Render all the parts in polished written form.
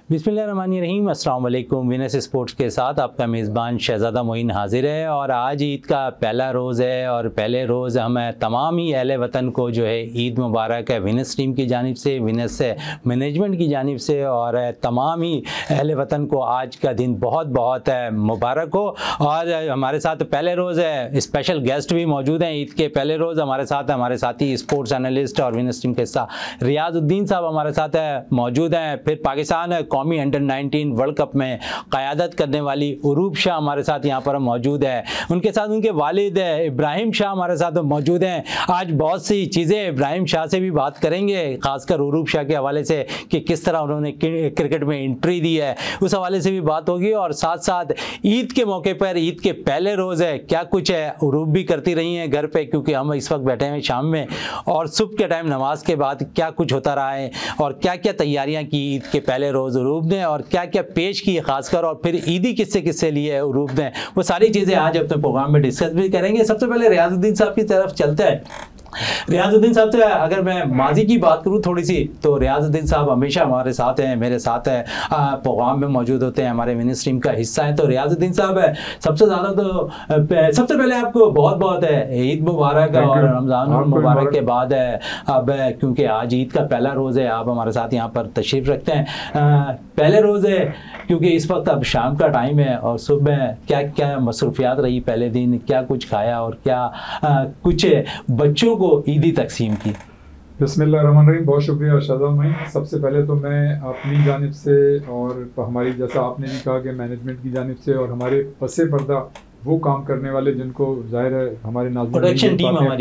बिस्मिल्लाहिर्रहमानिर्रहीम, अस्सलाम वालेकुम। विनस स्पोर्ट्स के साथ आपका मेज़बान शहज़ादा मोइन हाजिर है और आज ईद का पहला रोज़ है और पहले रोज़ हम तमाम ही अहले वतन को जो है ईद मुबारक है। विनस टीम की जानिब से, विनस मैनेजमेंट की जानिब से और तमाम ही अहले वतन को आज का दिन बहुत बहुत मुबारक हो। और हमारे साथ पहले रोज़ है, स्पेशल गेस्ट भी मौजूद हैं। ईद के पहले रोज़ हमारे साथी स्पोर्ट्स एनालिस्ट और विनस टीम के साथ रियाजुद्दीन साहब हमारे साथ मौजूद हैं। फिर पाकिस्तान कौमी अंडर 19 वर्ल्ड कप में क़यादत करने वाली उरूब शाह हमारे साथ यहाँ पर मौजूद है। उनके साथ उनके वालिद इब्राहिम शाह हमारे साथ मौजूद हैं। आज बहुत सी चीज़ें इब्राहिम शाह से भी बात करेंगे, ख़ासकर उरूब शाह के हवाले से कि किस तरह उन्होंने क्रिकेट में एंट्री दी है, उस हवाले से भी बात होगी। और साथ साथ ईद के मौके पर, ईद के पहले रोज़ है, क्या कुछ है उरूब भी करती रही हैं घर पर, क्योंकि हम इस वक्त बैठे हैं शाम में और सुबह के टाइम नमाज के बाद क्या कुछ होता रहा है और क्या क्या तैयारियाँ की ईद के पहले रोज़ उरूब ने और क्या क्या पेश की खासकर, और फिर ईदी किससे लिए उरूब ने, वो सारी चीज़ें आज अपने प्रोग्राम में डिस्कस भी करेंगे। सबसे पहले रियाजुद्दीन साहब की तरफ चलते हैं। रियाजुद्दीन साहब से अगर मैं माजी की बात करूं थोड़ी सी, तो रियाजुद्दीन साहब हमेशा हमारे साथ हैं, मेरे साथ है, प्रोग्राम में मौजूद होते हैं, हमारे विनस टीम का हिस्सा है। तो रियाजुद्दीन साहब है, सबसे ज़्यादा तो सबसे पहले आपको बहुत बहुत है ईद मुबारक और रमज़ान मुबारक के बाद है अब, क्योंकि आज ईद का पहला रोज़ है, आप हमारे साथ यहाँ पर तशरीफ़ रखते हैं। पहले रोज़ है क्योंकि इस वक्त अब शाम का टाइम है और सुबह क्या क्या मसरूफियात रही, पहले दिन क्या कुछ खाया और क्या कुछ बच्चों को ईदी तकसीम की। बिस्मिल्लाहिर्रहमानिर्रहीम, बहुत शुक्रिया शाहज़ादा मोइन। सबसे पहले तो मैं अपनी जानिब से और हमारी, जैसा आपने भी कहा कि मैनेजमेंट की जानिब से और हमारे पसे पर्दा वो काम करने वाले जिनको ज़ाहिर है हमारे प्रोडक्शन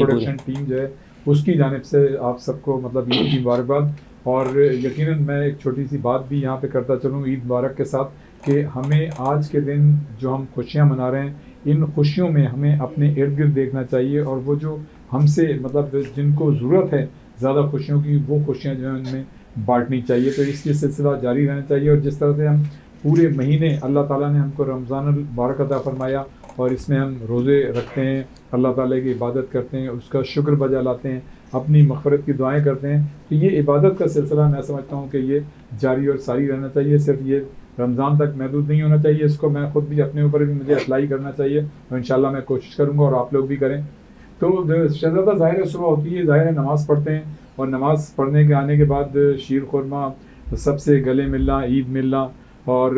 टीम जो है उसकी जानिब से आप सबको मतलब ईद की मुबारकबाद। और यकीनन मैं एक छोटी सी बात भी यहाँ पे करता चलूँ ईद मुबारक के साथ कि हमें आज के दिन जो हम खुशियाँ मना रहे हैं, इन खुशियों में हमें अपने इर्द गिर्द देखना चाहिए और वो जो हमसे मतलब जिनको ज़रूरत है ज़्यादा खुशियों की, वो खुशियाँ जो है उनमें बांटनी चाहिए। तो इसलिए सिलसिला जारी रहना चाहिए। और जिस तरह से हम पूरे महीने अल्लाह ताला ने हमको रमज़ान मुबारक अता फरमाया और इसमें हम रोज़े रखते हैं, अल्लाह ताला की इबादत करते हैं, उसका शुक्र बजा लाते हैं, अपनी मग़फ़िरत की दुआएं करते हैं, तो ये इबादत का सिलसिला मैं समझता हूँ कि ये जारी और सारी रहना चाहिए। सिर्फ ये रमज़ान तक महदूद नहीं होना चाहिए। इसको मैं ख़ुद भी अपने ऊपर भी मुझे अप्लाई करना चाहिए और इंशाल्लाह मैं कोशिश करूँगा और आप लोग भी करें। तो शहज़ादा ज़ाहिर है सुबह होती है, ज़ाहिर है नमाज़ पढ़ते हैं और नमाज़ पढ़ने के आने के बाद शीर खुरमा, सबसे गले मिलना, ईद मिलना और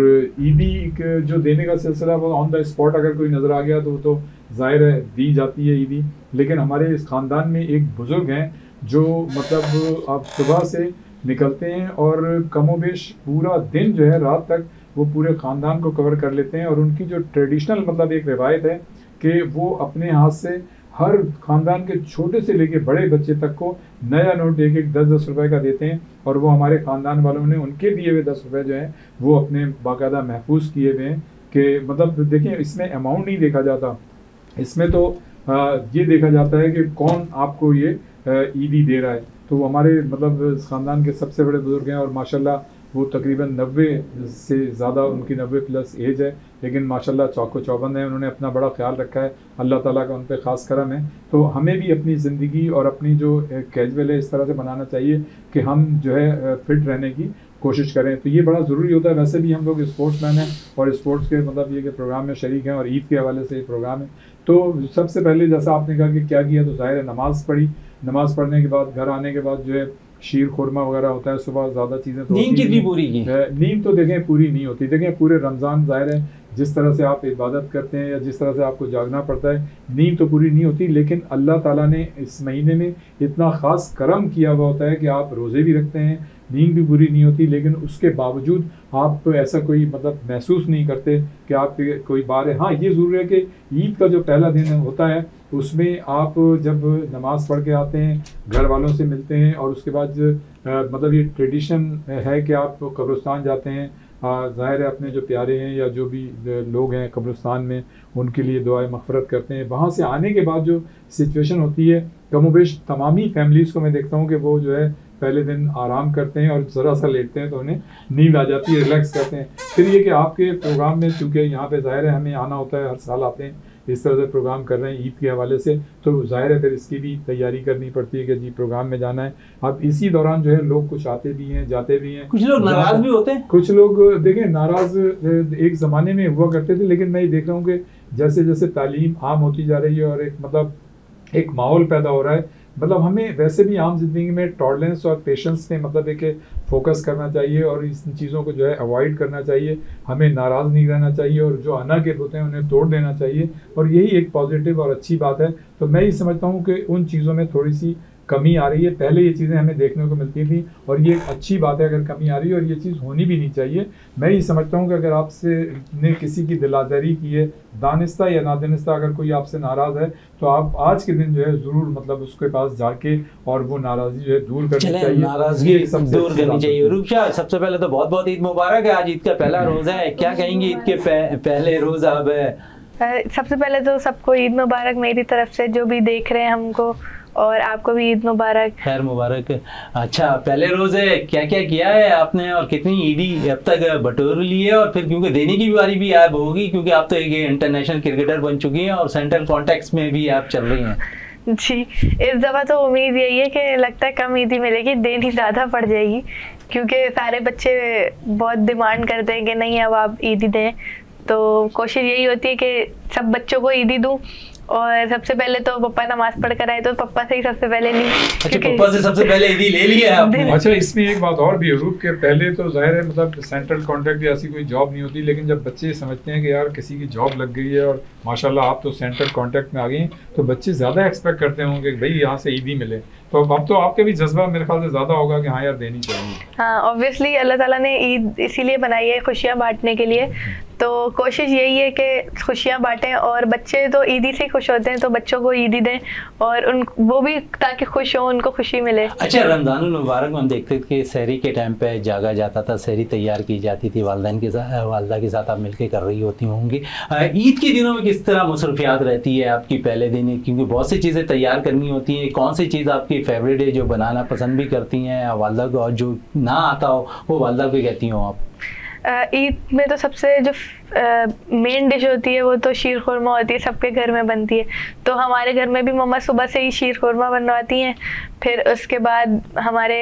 ईदी जो देने का सिलसिला वो ऑन द स्पॉट अगर कोई नज़र आ गया तो वो तो ज़ाहिर है दी जाती है ईदी। लेकिन हमारे इस ख़ानदान में एक बुज़ुर्ग हैं जो मतलब आप सुबह से निकलते हैं और कमोबेश पूरा दिन जो है रात तक वो पूरे ख़ानदान को कवर कर लेते हैं। और उनकी जो ट्रेडिशनल मतलब एक रिवायत है कि वो अपने हाथ से हर ख़ानदान के छोटे से लेके बड़े बच्चे तक को नया नोट एक एक 10-10 रुपए का देते हैं। और वो हमारे ख़ानदान वालों ने उनके दिए हुए 10 रुपये जो हैं वो अपने बाकायदा महफूज किए हुए हैं कि मतलब देखिए इसमें अमाउंट नहीं देखा जाता, इसमें तो ये देखा जाता है कि कौन आपको ये ईदी दे रहा है। तो वो हमारे मतलब इस ख़ानदान के सबसे बड़े बुज़ुर्ग हैं और माशाल्लाह वो तकरीबन 90 से ज़्यादा उनकी 90 प्लस एज है, लेकिन माशाल्लाह चौको चौबंद है। उन्होंने अपना बड़ा ख्याल रखा है, अल्लाह ताला का उन पे ख़ास करम है। तो हमें भी अपनी ज़िंदगी और अपनी जो कैजुअल है इस तरह से बनाना चाहिए कि हम जो है फिट रहने की कोशिश करें। तो ये बड़ा ज़रूरी होता है। वैसे भी हम लोग स्पोर्ट्स मैन हैं और स्पोर्ट्स के मतलब ये कि प्रोग्राम में शरीक हैं और ईद के हवाले से ये प्रोग्राम है। तो सबसे पहले जैसा आपने कहा कि क्या किया, तो ज़ाहिर है नमाज़ पढ़ी, नमाज़ पढ़ने के बाद घर आने के बाद जो है शीर खुरमा वगैरह होता है। सुबह ज़्यादा चीज़ें तो नींद कितनी पूरी की? नींद तो देखें पूरी नहीं होती। देखें पूरे रमज़ान ज़ाहिर है जिस तरह से आप इबादत करते हैं या जिस तरह से आपको जागना पड़ता है, नींद तो पूरी नहीं होती। लेकिन अल्लाह ताला ने इस महीने में इतना ख़ास करम किया हुआ होता है कि आप रोज़े भी रखते हैं, नींद भी पूरी नहीं होती, लेकिन उसके बावजूद आप ऐसा कोई मतलब महसूस नहीं करते कि आप कोई बार है। हाँ, ये ज़रूर है कि ईद का जो पहला दिन होता है उसमें आप जब नमाज़ पढ़ के आते हैं, घर वालों से मिलते हैं और उसके बाद मतलब ये ट्रेडिशन है कि आप कब्रिस्तान जाते हैं, ज़ाहिर है अपने जो प्यारे हैं या जो भी लोग हैं कब्रिस्तान में उनके लिए दुआएं मग़फ़िरत करते हैं। वहाँ से आने के बाद जो सिचुएशन होती है, कमोबेश तमामी फैमिलीज़ को मैं देखता हूँ कि वो जो है पहले दिन आराम करते हैं और ज़रा सा लेटते हैं तो उन्हें नींद आ जाती है, रिलैक्स करते हैं। फिर ये कि आपके प्रोग्राम में चूँकि यहाँ पे ज़ाहिर है हमें आना होता है, हर साल आते हैं, इस तरह से प्रोग्राम कर रहे हैं ईद के हवाले से, तो जाहिर है फिर इसकी भी तैयारी करनी पड़ती है कि जी प्रोग्राम में जाना है। अब इसी दौरान जो है लोग कुछ आते भी हैं जाते भी हैं, कुछ लोग नाराज भी होते हैं। कुछ लोग देखें नाराज एक ज़माने में हुआ करते थे, लेकिन मैं ये देख रहा हूँ कि जैसे जैसे तालीम आम होती जा रही है और एक मतलब एक माहौल पैदा हो रहा है, मतलब हमें वैसे भी आम जिंदगी में टॉलरेंस और पेशेंस पे मतलब एक फोकस करना चाहिए और इस चीज़ों को जो है अवॉइड करना चाहिए। हमें नाराज़ नहीं रहना चाहिए और जो अनाकिब होते हैं उन्हें तोड़ देना चाहिए, और यही एक पॉजिटिव और अच्छी बात है। तो मैं ये समझता हूँ कि उन चीज़ों में थोड़ी सी कमी आ रही है। पहले ये चीज़ें हमें देखने को मिलती थी और ये एक अच्छी बात है अगर कमी आ रही है, और ये चीज़ होनी भी नहीं चाहिए। मैं ये समझता हूँ कि अगर आपसे ने किसी की दिलादारी की है, दानिस्ता या नादानिस्ता, अगर कोई आपसे नाराज़ है तो आप आज के दिन जो है ज़रूर मतलब उसके पास जाके और वो नाराज़गी जो है दूर करनी चाहिए, नाराज़गी दूर करनी चाहिए। रूप शाह, सबसे पहले तो बहुत बहुत ईद मुबारक है। आज ईद का पहला रोज़ा है, क्या कहेंगी ईद के पहले रोज़ अब? सबसे पहले तो सबको ईद मुबारक मेरी तरफ से, जो भी देख रहे हैं हमको, और आपको भी ईद मुबारक। खैर मुबारक। अच्छा, पहले रोज है, क्या क्या किया है आपने और कितनी ईदी अब तक बटोर ली है? और फिर क्योंकि देने की बारी भी आप होगी, क्योंकि आप तो एक इंटरनेशनल क्रिकेटर बन चुकी हैं और सेंट्रल कॉन्टेक्स्ट में भी आप चल रही हैं। जी, इस दफ़ा तो उम्मीद यही है कि लगता है कम ईदी मिलेगी, देनी ज़्यादा पड़ जाएगी, क्योंकि सारे बच्चे बहुत डिमांड करते हैं कि नहीं अब आप ईदी दें। तो कोशिश यही होती है कि सब बच्चों को ईदी दूँ, और सबसे पहले तो पापा नमाज पढ़ कर आए तो पापा से ही सबसे पहले ली। अच्छा, पापा से सबसे पहले ईदी ले ली है आपने? अच्छा, इसमें एक बात और भी है रूप के, पहले तो जाहिर है मतलब सेंट्रल कॉन्ट्रैक्ट या ऐसी कोई जॉब नहीं होती, लेकिन जब बच्चे समझते हैं कि यार किसी की जॉब लग गई है और माशाल्लाह आप तो सेंट्रल कॉन्ट्रैक्ट में आ गई, तो बच्चे ज़्यादा एक्सपेक्ट करते होंगे कि भाई यहाँ से ईदी मिले। तो अब तो आपके भी जज्बा मेरे ख्याल से ज़्यादा होगा कि हाँ यार देनी चाहिए। हाँ, ऑब्वियसली अल्लाह ताला ने ईद इसीलिए बनाई है, खुशियाँ बांटने के लिए। तो कोशिश यही है कि खुशियाँ बांटें, और बच्चे तो ईदी से खुश होते हैं, तो बच्चों को ईदी दें और उन वो भी ताकि खुश हो, उनको खुशी मिले। अच्छा, रमज़ानुल मुबारक में हम देखते थे कि सहरी के टाइम पे जागा जाता था, सहरी तैयार की जाती थी, वालदा के साथ आप मिलकर कर रही होती होंगी। ईद के दिनों में किस तरह मसरूफियात रहती है आपकी पहले दिन, क्योंकि बहुत सी चीज़ें तैयार करनी होती हैं? कौन सी चीज़ आपकी फेवरेट है जो बनाना पसंद भी करती हैं वालदा को, और जो ना आता हो वो वालदा को कहती हो आप? ईद में तो सबसे जो मेन डिश होती है वो तो शीर खुरमा होती है, सबके घर में बनती है। तो हमारे घर में भी मम्मा सुबह से ही शीर खुरमा बनवाती हैं। फिर उसके बाद हमारे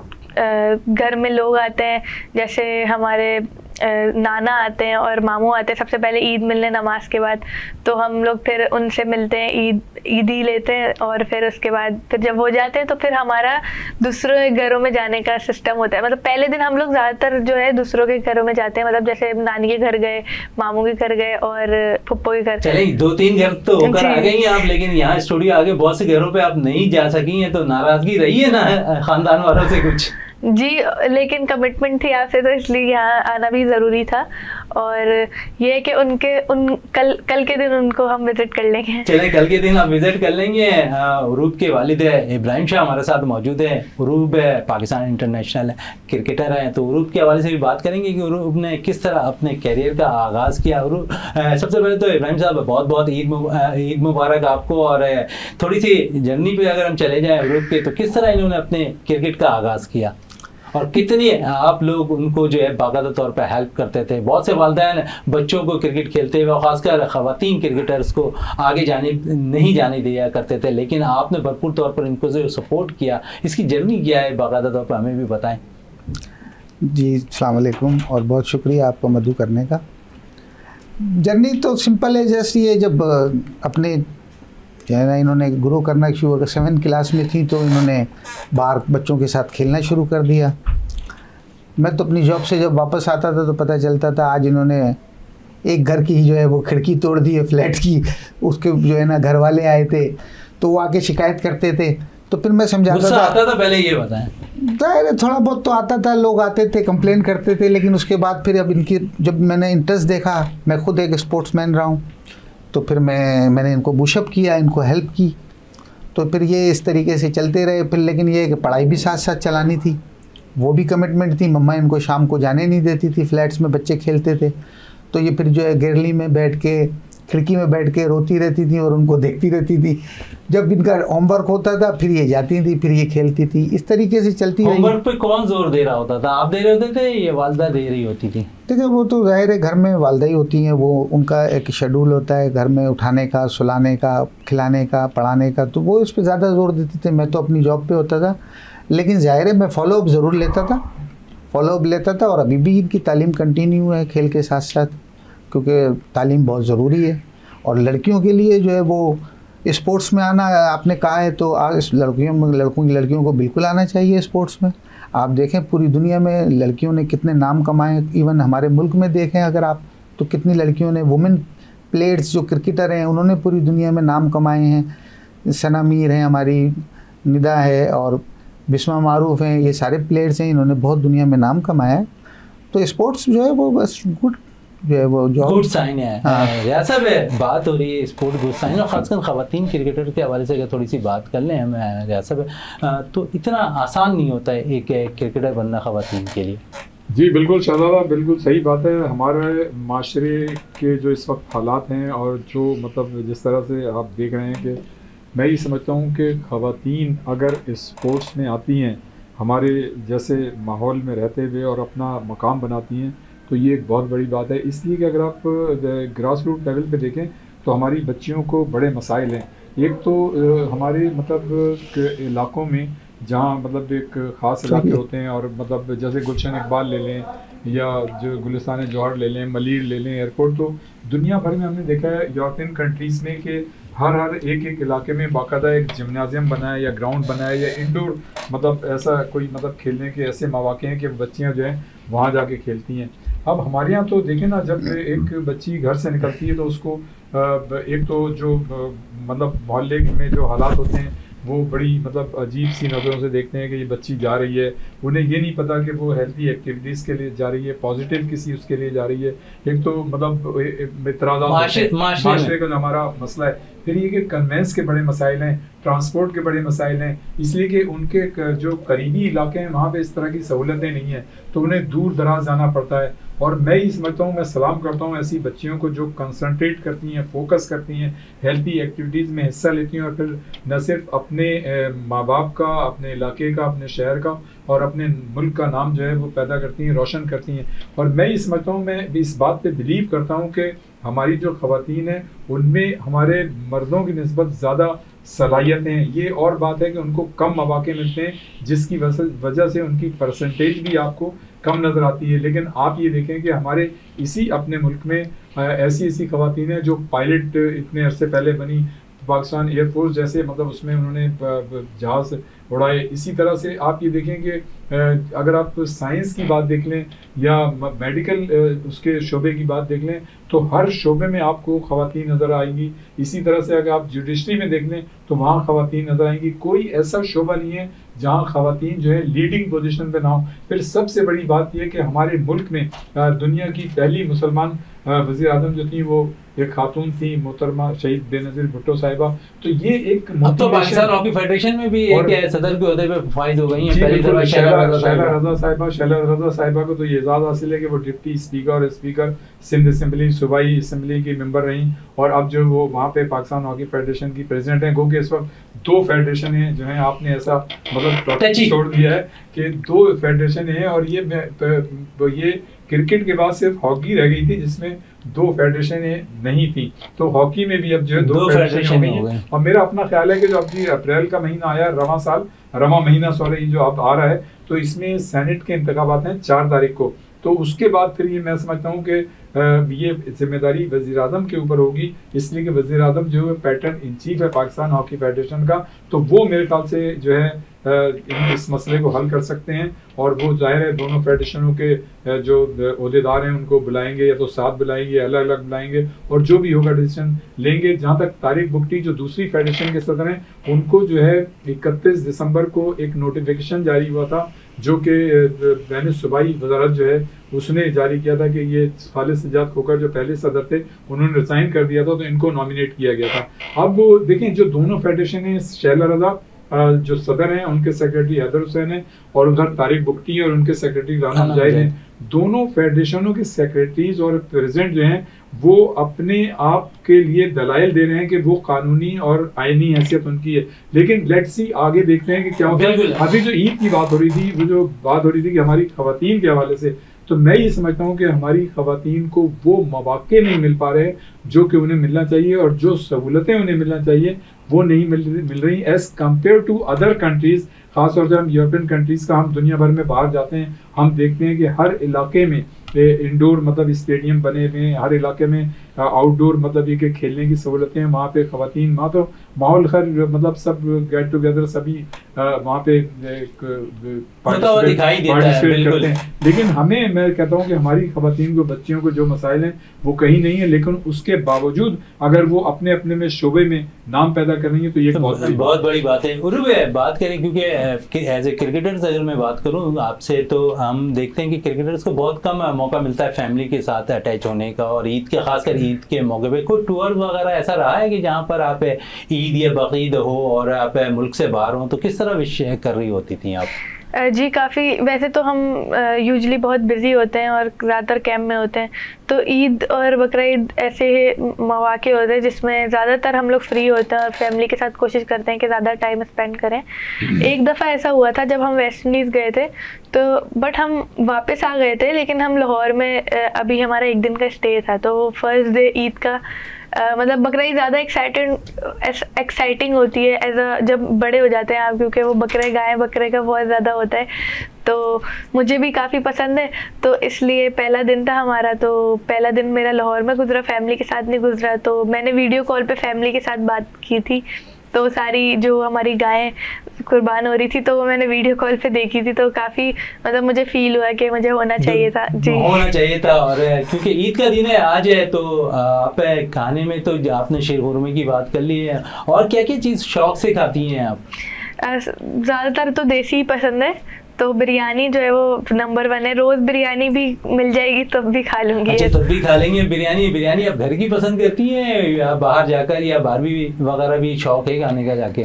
घर में लोग आते हैं, जैसे हमारे नाना आते हैं और मामू आते हैं सबसे पहले ईद मिलने नमाज के बाद। तो हम लोग फिर उनसे मिलते हैं, ईदी लेते हैं, और फिर उसके बाद फिर जब हो जाते हैं तो फिर हमारा दूसरों के घरों में जाने का सिस्टम होता है। मतलब पहले दिन हम लोग ज़्यादातर जो है दूसरों के घरों में जाते हैं, मतलब जैसे नानी के घर गए, मामू के घर गए और फुप्पो के घर। चले 2-3 घर तो होकर आ गई हैं आप, लेकिन यहाँ स्टूडियो आगे बहुत से घरों पे आप नहीं जा सकी हैं, तो नाराज़गी रही है ना खानदान वालों से कुछ? जी, लेकिन कमिटमेंट थी आपसे, तो इसलिए यहाँ आना भी ज़रूरी था। और ये है कि कल के दिन उनको हम विज़िट कर लेंगे। चले, कल के दिन आप विज़िट कर लेंगे। उरूब के वालिद इब्राहिम शाह हमारे साथ मौजूद है। उरूब पाकिस्तान इंटरनेशनल क्रिकेटर हैं, तो उरूब के हवाले से भी बात करेंगे कि उरूब ने किस तरह अपने कैरियर का आगाज़ किया। उरूब, सबसे पहले तो इब्राहिम साहब बहुत बहुत ईद मुबारक आपको। और थोड़ी सी जर्नी पे अगर हम चले जाएँ उरूब के, तो किस तरह इन्होंने अपने क्रिकेट का आगाज़ किया और कितनी आप लोग उनको जो है बाकायदा तौर पर हेल्प करते थे? बहुत से वालिदैन बच्चों को क्रिकेट खेलते हुए, खासकर ख़वातीन क्रिकेटर्स को आगे नहीं जाने दिया करते थे, लेकिन आपने भरपूर तौर पर इनको जो सपोर्ट किया, इसकी जर्नी क्या है बाकायदा तौर पर हमें भी बताएं। जी, अस्सलाम वालेकुम, और बहुत शुक्रिया आपको मदू करने का। जर्नी तो सिंपल है, जैसे ये जब अपने जो है ना इन्होंने ग्रो करना शुरू कर, 7th क्लास में थी तो इन्होंने बाहर बच्चों के साथ खेलना शुरू कर दिया। मैं तो अपनी जॉब से जब वापस आता था तो पता चलता था आज इन्होंने एक घर की जो है वो खिड़की तोड़ दी है फ्लैट की। उसके जो है ना घर वाले आए थे तो वो आके शिकायत करते थे, तो फिर मैं समझाता था। आता था पहले, ये बताएं? थोड़ा बहुत तो आता था, लोग आते थे कंप्लेन करते थे, लेकिन उसके बाद फिर अब इनकी जब मैंने इंटरेस्ट देखा, मैं खुद एक स्पोर्ट्समैन रहा हूँ, तो फिर मैंने इनको बुशअप किया, इनको हेल्प की, तो फिर ये इस तरीके से चलते रहे। फिर लेकिन ये कि पढ़ाई भी साथ साथ चलानी थी, वो भी कमिटमेंट थी। मम्मा इनको शाम को जाने नहीं देती थी, फ्लैट्स में बच्चे खेलते थे, तो ये फिर जो है गिरली में बैठ के खिड़की में बैठ के रोती रहती थी और उनको देखती रहती थी। जब इनका होमवर्क होता था फिर ये जाती थी, फिर ये खेलती थी, इस तरीके से चलती रही। होमवर्क पे कौन जोर दे रहा होता था, आप दे रहे होते थे या वालदा दे रही होती थी? देखिए वो तो ज़ाहिर है घर में वालदा ही होती हैं, वो उनका एक शेड्यूल होता है घर में उठाने का, सुलाने का, खिलाने का, पढ़ाने का, तो वो इस पर ज़्यादा जोर देते थे। मैं तो अपनी जॉब पे होता था, लेकिन ज़ाहिर है मैं फॉलोअप ज़रूर लेता था और अभी भी इनकी तालीम कंटिन्यू है खेल के साथ साथ, क्योंकि तालीम बहुत ज़रूरी है। और लड़कियों के लिए जो है वो स्पोर्ट्स में आना, आपने कहा है तो लड़कियों को बिल्कुल आना चाहिए स्पोर्ट्स में। आप देखें पूरी दुनिया में लड़कियों ने कितने नाम कमाए, इवन हमारे मुल्क में देखें अगर आप तो कितनी लड़कियों ने, वुमेन प्लेयर्स जो क्रिकेटर हैं उन्होंने पूरी दुनिया में नाम कमाए हैं। सना मीर हैं हमारी, निदा है और बिस्मा मारूफ हैं, ये सारे प्लेयर्स हैं, इन्होंने बहुत दुनिया में नाम कमाया है। तो स्पोर्ट्स जो है वो बस गुड जो है वो गुड साइन है। हाँ। सब बात हो रही है स्पोर्ट गुड साइन, और खासकर ख़वातीन क्रिकेटर के हवाले से अगर थोड़ी सी बात कर लें हम सब, तो इतना आसान नहीं होता है एक क्रिकेटर बनना ख़वातीन के लिए। जी बिल्कुल शहजादा, बिल्कुल सही बात है। हमारे माशरे के जो इस वक्त हालात हैं और जो मतलब जिस तरह से आप देख रहे हैं, कि मैं ये समझता हूँ कि ख़वातीन अगर स्पोर्ट्स में आती हैं, हमारे जैसे माहौल में रहते हुए और अपना मकाम बनाती हैं, तो ये एक बहुत बड़ी बात है। इसलिए कि अगर आप ग्रास रूट लेवल पे देखें तो हमारी बच्चियों को बड़े मसाइल हैं। एक तो हमारे मतलब इलाकों में जहाँ मतलब एक ख़ास इलाके होते हैं, और मतलब जैसे गुलशन इकबाल ले लें या जो गुलिस्तान जौहर ले लें, मलीर ले लें, एयरपोर्ट, तो दुनिया भर में हमने देखा है यूरोपियन कंट्रीज़ में कि हर एक इलाके में बाकायदा एक जिम्नाजियम बना है या ग्राउंड बना है या इंडोर मतलब ऐसा कोई मतलब खेलने के ऐसे मौके हैं कि बच्चियां जो हैं वहाँ जाके खेलती हैं। अब हमारे यहाँ तो देखें ना, जब एक बच्ची घर से निकलती है तो उसको एक तो जो मतलब मोहल्ले में जो हालात होते हैं वो बड़ी मतलब अजीब सी नज़रों से देखते हैं कि ये बच्ची जा रही है। उन्हें ये नहीं पता कि वो हेल्थी एक्टिविटीज़ के लिए जा रही है, पॉजिटिव किसी उसके लिए जा रही है। एक तो मतलब इतराज़ात माशरे का हमारा मसला है, फिर ये कि कन्वेंस के बड़े मसाइल हैं, ट्रांसपोर्ट के बड़े मसाइल हैं, इसलिए कि उनके जो करीबी इलाके हैं वहाँ पे इस तरह की सहूलतें नहीं हैं, तो उन्हें दूर दराज जाना पड़ता है। और मैं ये समझता हूँ, मैं सलाम करता हूँ ऐसी बच्चियों को जो कंसंट्रेट करती हैं, फोकस करती हैं, हेल्थी एक्टिविटीज़ में हिस्सा लेती हैं, और फिर न सिर्फ अपने माँ बाप का, अपने इलाके का, अपने शहर का और अपने मुल्क का नाम जो है वो पैदा करती हैं, रोशन करती हैं। और मैं ये समझता हूँ, मैं इस बात पे बिलीव करता हूँ कि हमारी जो ख़वातीन हैं उनमें हमारे मर्दों की निस्बत ज़्यादा सलाहियतें हैं। ये और बात है कि उनको कम मौके मिलते हैं, जिसकी वजह से उनकी परसेंटेज भी आपको कम नज़र आती है। लेकिन आप ये देखें कि हमारे इसी अपने मुल्क में ऐसी ख़वातीन हैं जो पायलट इतने अरसे पहले बनी, पाकिस्तान एयरफोर्स जैसे मतलब उसमें उन्होंने जहाज़ उड़ाए। इसी तरह से आप ये देखें कि अगर आप साइंस की बात देख लें या मेडिकल उसके शोबे की बात देख लें, तो हर शोबे में आपको ख़वातीन नज़र आएंगी। इसी तरह से अगर आप जुडिशरी में देख लें तो वहाँ ख़वातीन नज़र आएंगी। कोई ऐसा शोबा नहीं है जहाँ ख़वातीन जो है लीडिंग पोजीशन पे ना हो। फिर सबसे बड़ी बात यह कि हमारे मुल्क में दुनिया की पहली मुसलमान वज़ीर आज़म जो थी वो एक खातून थी, मोहतरमा शहीद बेनज़ीर भुट्टो साहिबा। तो ये एक तो पाकिस्तान हॉकी फेडरेशन में भी एक सदर के ओहदे पे फाइज हो गई हैं। पहली दफा शैला रज़ा साहिबा को तो ये एजाज़ हासिल है कि वो डिप्टी स्पीकर और स्पीकर सिंध असेंबली, सूबाई असेंबली की मेंबर रहीं, और अब जो वो वहाँ पे पाकिस्तान हॉकी फेडरेशन की प्रेसिडेंट हैं। गो कि इस वक्त 2 फेडरेशन हैं जो हैं, आपने ऐसा मतलब छोड़ दिया है कि 2 फेडरेशन हैं, और ये क्रिकेट के बाद सिर्फ हॉकी रह गई थी जिसमें 2 फेडरेशन नहीं थी। तो हॉकी में भी अब जो है 2 फेडरेशन हो गई हैं। और मेरा अपना ख्याल है कि जो अब जी अप्रैल का महीना आया, रमा महीना जो अब आ रहा है, तो इसमें सेनेट के इंतखाबात हैं 4 तारीख को। तो उसके बाद फिर ये मैं समझता हूँ कि ये जिम्मेदारी वज़ीर आज़म के ऊपर होगी, इसलिए कि वज़ीर आज़म जो है पैटर्न इन चीफ है पाकिस्तान हॉकी फेडरेशन का, तो वो मेरे ख्याल से जो है इस मसले को हल कर सकते हैं। और वो जाहिर है दोनों फेडरेशनों के जो ओहदेदार हैं उनको बुलाएंगे, या तो साथ बुलाएंगे, अलग अलग बुलाएंगे, और जो भी होगा डिसीजन लेंगे। जहाँ तक तारिक बुगटी जो दूसरी फेडरेशन के सदर हैं, उनको जो है 31 दिसंबर को एक नोटिफिकेशन जारी हुआ था, जो कि बैन सूबाई वजारत जो है उसने जारी किया था कि ये खालिद सज्जाद खोखर जो पहले सदर थे उन्होंने रिजाइन कर दिया था, तो इनको नॉमिनेट किया गया था। अब देखें जो दोनों फेडरेशन हैं, शैला रज़ा जो सदर हैं उनके सेक्रेटरी हैदर हुसैन है, और उधर तारिक बुख्ती है और उनके सेक्रेटरी राना मुजाहिद हैं। दोनों फेडरेशनों के सेक्रेटरीज और प्रेसिडेंट जो हैं वो अपने आप के लिए दलाइल दे रहे हैं कि वो कानूनी और आईनी हैसियत उनकी है। लेकिन लेट्स सी आगे देखते हैं कि क्या होता है। अभी जो ईद की बात हो रही थी, वो जो बात हो रही थी कि हमारी खवातीन के हवाले से, तो मैं ये समझता हूँ कि हमारी खवातीन को वो मौके नहीं मिल पा रहे जो कि उन्हें मिलना चाहिए, और जो सहूलतें उन्हें मिलना चाहिए वो नहीं मिल रही as compare to other countries. खासतौर से हम यूरोपियन कंट्रीज का, हम दुनिया भर में बाहर जाते हैं, हम देखते हैं कि हर इलाके में इंडोर मतलब स्टेडियम बने हुए हैं, हर इलाके में आउटडोर मतलब ये कि खेलने की सहूलतें हैं। वहाँ पे खवातीन, वहाँ तो माहौल खैर मतलब सब गेट टुगेदर सभी वहाँ पे पार्टिसिपेट करते हैं। लेकिन हमें, मैं कहता हूँ कि हमारी खवातीन को, बच्चियों को जो मसाइल हैं वो कहीं नहीं है, लेकिन उसके बावजूद अगर वो अपने अपने में शोबे में नाम पैदा कर रही है तो ये बहुत बड़ी बात है। उर्वे बात करें, क्योंकि एज ए क्रिकेटर्स अगर मैं बात करूँ आपसे, तो हम देखते हैं कि क्रिकेटर्स को बहुत कम मौका मिलता है फैमिली के साथ अटैच होने का, और ईद के, खासकर ईद के मौके पे कोई टूर वगैरह ऐसा रहा है कि जहाँ पर आप ईद या बकरीद हो और आप मुल्क से बाहर हो, तो किस तरह विश कर रही होती थी आप? जी काफ़ी, वैसे तो हम यूजली बहुत बिज़ी होते हैं और ज़्यादातर कैंप में होते हैं, तो ईद और बकरीद ऐसे मौके होते हैं जिसमें ज़्यादातर हम लोग फ्री होते हैं और फैमिली के साथ कोशिश करते हैं कि ज़्यादा टाइम स्पेंड करें। एक दफ़ा ऐसा हुआ था जब हम वेस्ट इंडीज़ गए थे, तो बट हम वापस आ गए थे, लेकिन हम लाहौर में अभी हमारा एक दिन का स्टे था, तो फर्स्ट डे ईद का मतलब बकरीद ज़्यादा एक्साइटिंग होती है एज अ, जब बड़े हो जाते हैं आप, क्योंकि वो बकरे गाय बकरे का बहुत ज़्यादा होता है, तो मुझे भी काफ़ी पसंद है। तो इसलिए पहला दिन था हमारा, तो पहला दिन मेरा लाहौर में गुजरा, फैमिली के साथ नहीं गुजरा, तो मैंने वीडियो कॉल पे फैमिली के साथ बात की थी। तो सारी जो हमारी गायें कुर्बान हो रही थी तो वो मैंने वीडियो कॉल पे देखी थी, तो काफ़ी मतलब मुझे फील हुआ कि मुझे होना चाहिए था। जी होना चाहिए था। और क्योंकि ईद का दिन है आज है, तो आप खाने में तो आपने शीरखुरमे की बात कर ली है, और क्या क्या चीज़ शौक से खाती हैं आप? ज़्यादातर तो देसी ही पसंद है, तो बिरयानी जो है वो नंबर 1 है। रोज़ बिरयानी भी मिल जाएगी तब भी खा लूँगी। अच्छा, तब भी खा लेंगे बिरयानी आप घर की पसंद करती हैं या बाहर जाकर, या बारबी वगैरह भी शौक है खाने का जाके?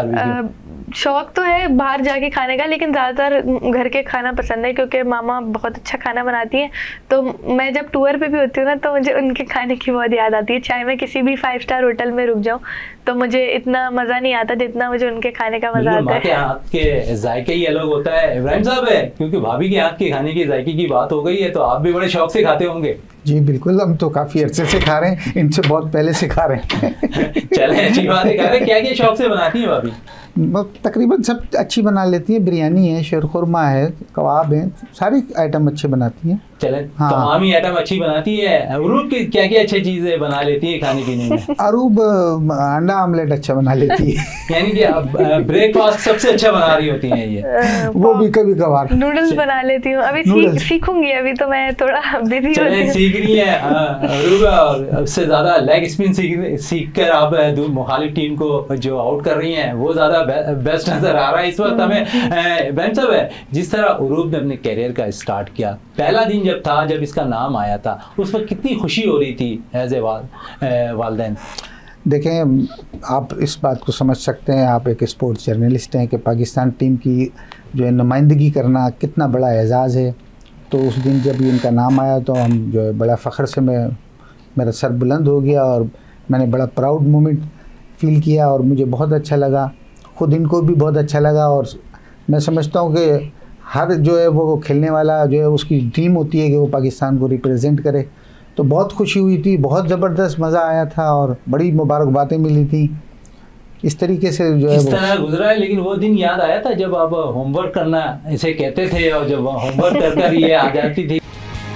शौक तो है बाहर जाके खाने का, लेकिन ज़्यादातर घर के खाना पसंद है, क्योंकि मामा बहुत अच्छा खाना बनाती हैं। तो मैं जब टूर पे भी होती हूँ ना, तो मुझे उनके खाने की बहुत याद आती है। चाहे मैं किसी भी 5 स्टार होटल में रुक जाऊँ, तो मुझे इतना मज़ा नहीं आता जितना मुझे उनके खाने का मज़ा आता है। के हाथ के जायके ही अलग होता है। इब्राहिम साहब है, क्योंकि भाभी के हाथ के खाने के जायके की बात हो गई है, तो आप भी बड़े शौक से खाते होंगे। जी बिल्कुल, हम तो काफ़ी अरसे से खा रहे हैं, इनसे बहुत पहले से खा रहे हैं। चले, अच्छी बात है। खा रहे क्या क्या शौक से बनाती हैं भाभी? तकरीबन सब अच्छी बना लेती हैं। बिरयानी है, शीरखुरमा है, कबाब है, सारी आइटम अच्छे बनाती हैं। चले, हाँ। तमाम ही आइटम अच्छी बनाती है। अरूब की क्या क्या अच्छी चीज़ें बना लेती है खाने पीने में? अरूब अंडा आमलेट अच्छा बना लेती है। यानी कि ब्रेकफास्ट सबसे अच्छा बना रही होती हैं ये? वो भी कभी कभार। नूडल्स बना लेती हूँ, अभी सीखूंगी, अभी तो मैं थोड़ा बिजी हूँ। सीख रही है अरूब, और उससे ज़्यादा लेग स्पिन सीख कर आप मुखालिफ टीम को जो आउट कर रही हैं वो ज़्यादा बेस्ट नजर आ रहा है इस वक्त हमें। बैन साहब है, जिस तरह उरूब ने अपने कैरियर का स्टार्ट किया, पहला दिन जब था, जब इसका नाम आया था, उस वक्त कितनी खुशी हो रही थी एज ए वालदैन? देखें, आप इस बात को समझ सकते हैं, आप एक स्पोर्ट्स जर्नलिस्ट हैं, कि पाकिस्तान टीम की जो है नुमाइंदगी करना कितना बड़ा एजाज़ है। तो उस दिन जब इनका नाम आया तो हम जो है बड़ा फ़ख्र से मेरा सर बुलंद हो गया, और मैंने बड़ा प्राउड मोमेंट फ़ील किया, और मुझे बहुत अच्छा लगा, ख़ुद इनको भी बहुत अच्छा लगा। और मैं समझता हूँ कि हर जो है वो खेलने वाला जो है उसकी ड्रीम होती है कि वो पाकिस्तान को रिप्रेजेंट करे। तो बहुत खुशी हुई थी, बहुत ज़बरदस्त मज़ा आया था, और बड़ी मुबारकबादें मिली थी। इस तरीके से जो है इस तरह गुजरा है। लेकिन वो दिन याद आया था जब आप होमवर्क करना इसे कहते थे, और जब होमवर्क कर ये आ जाती थी।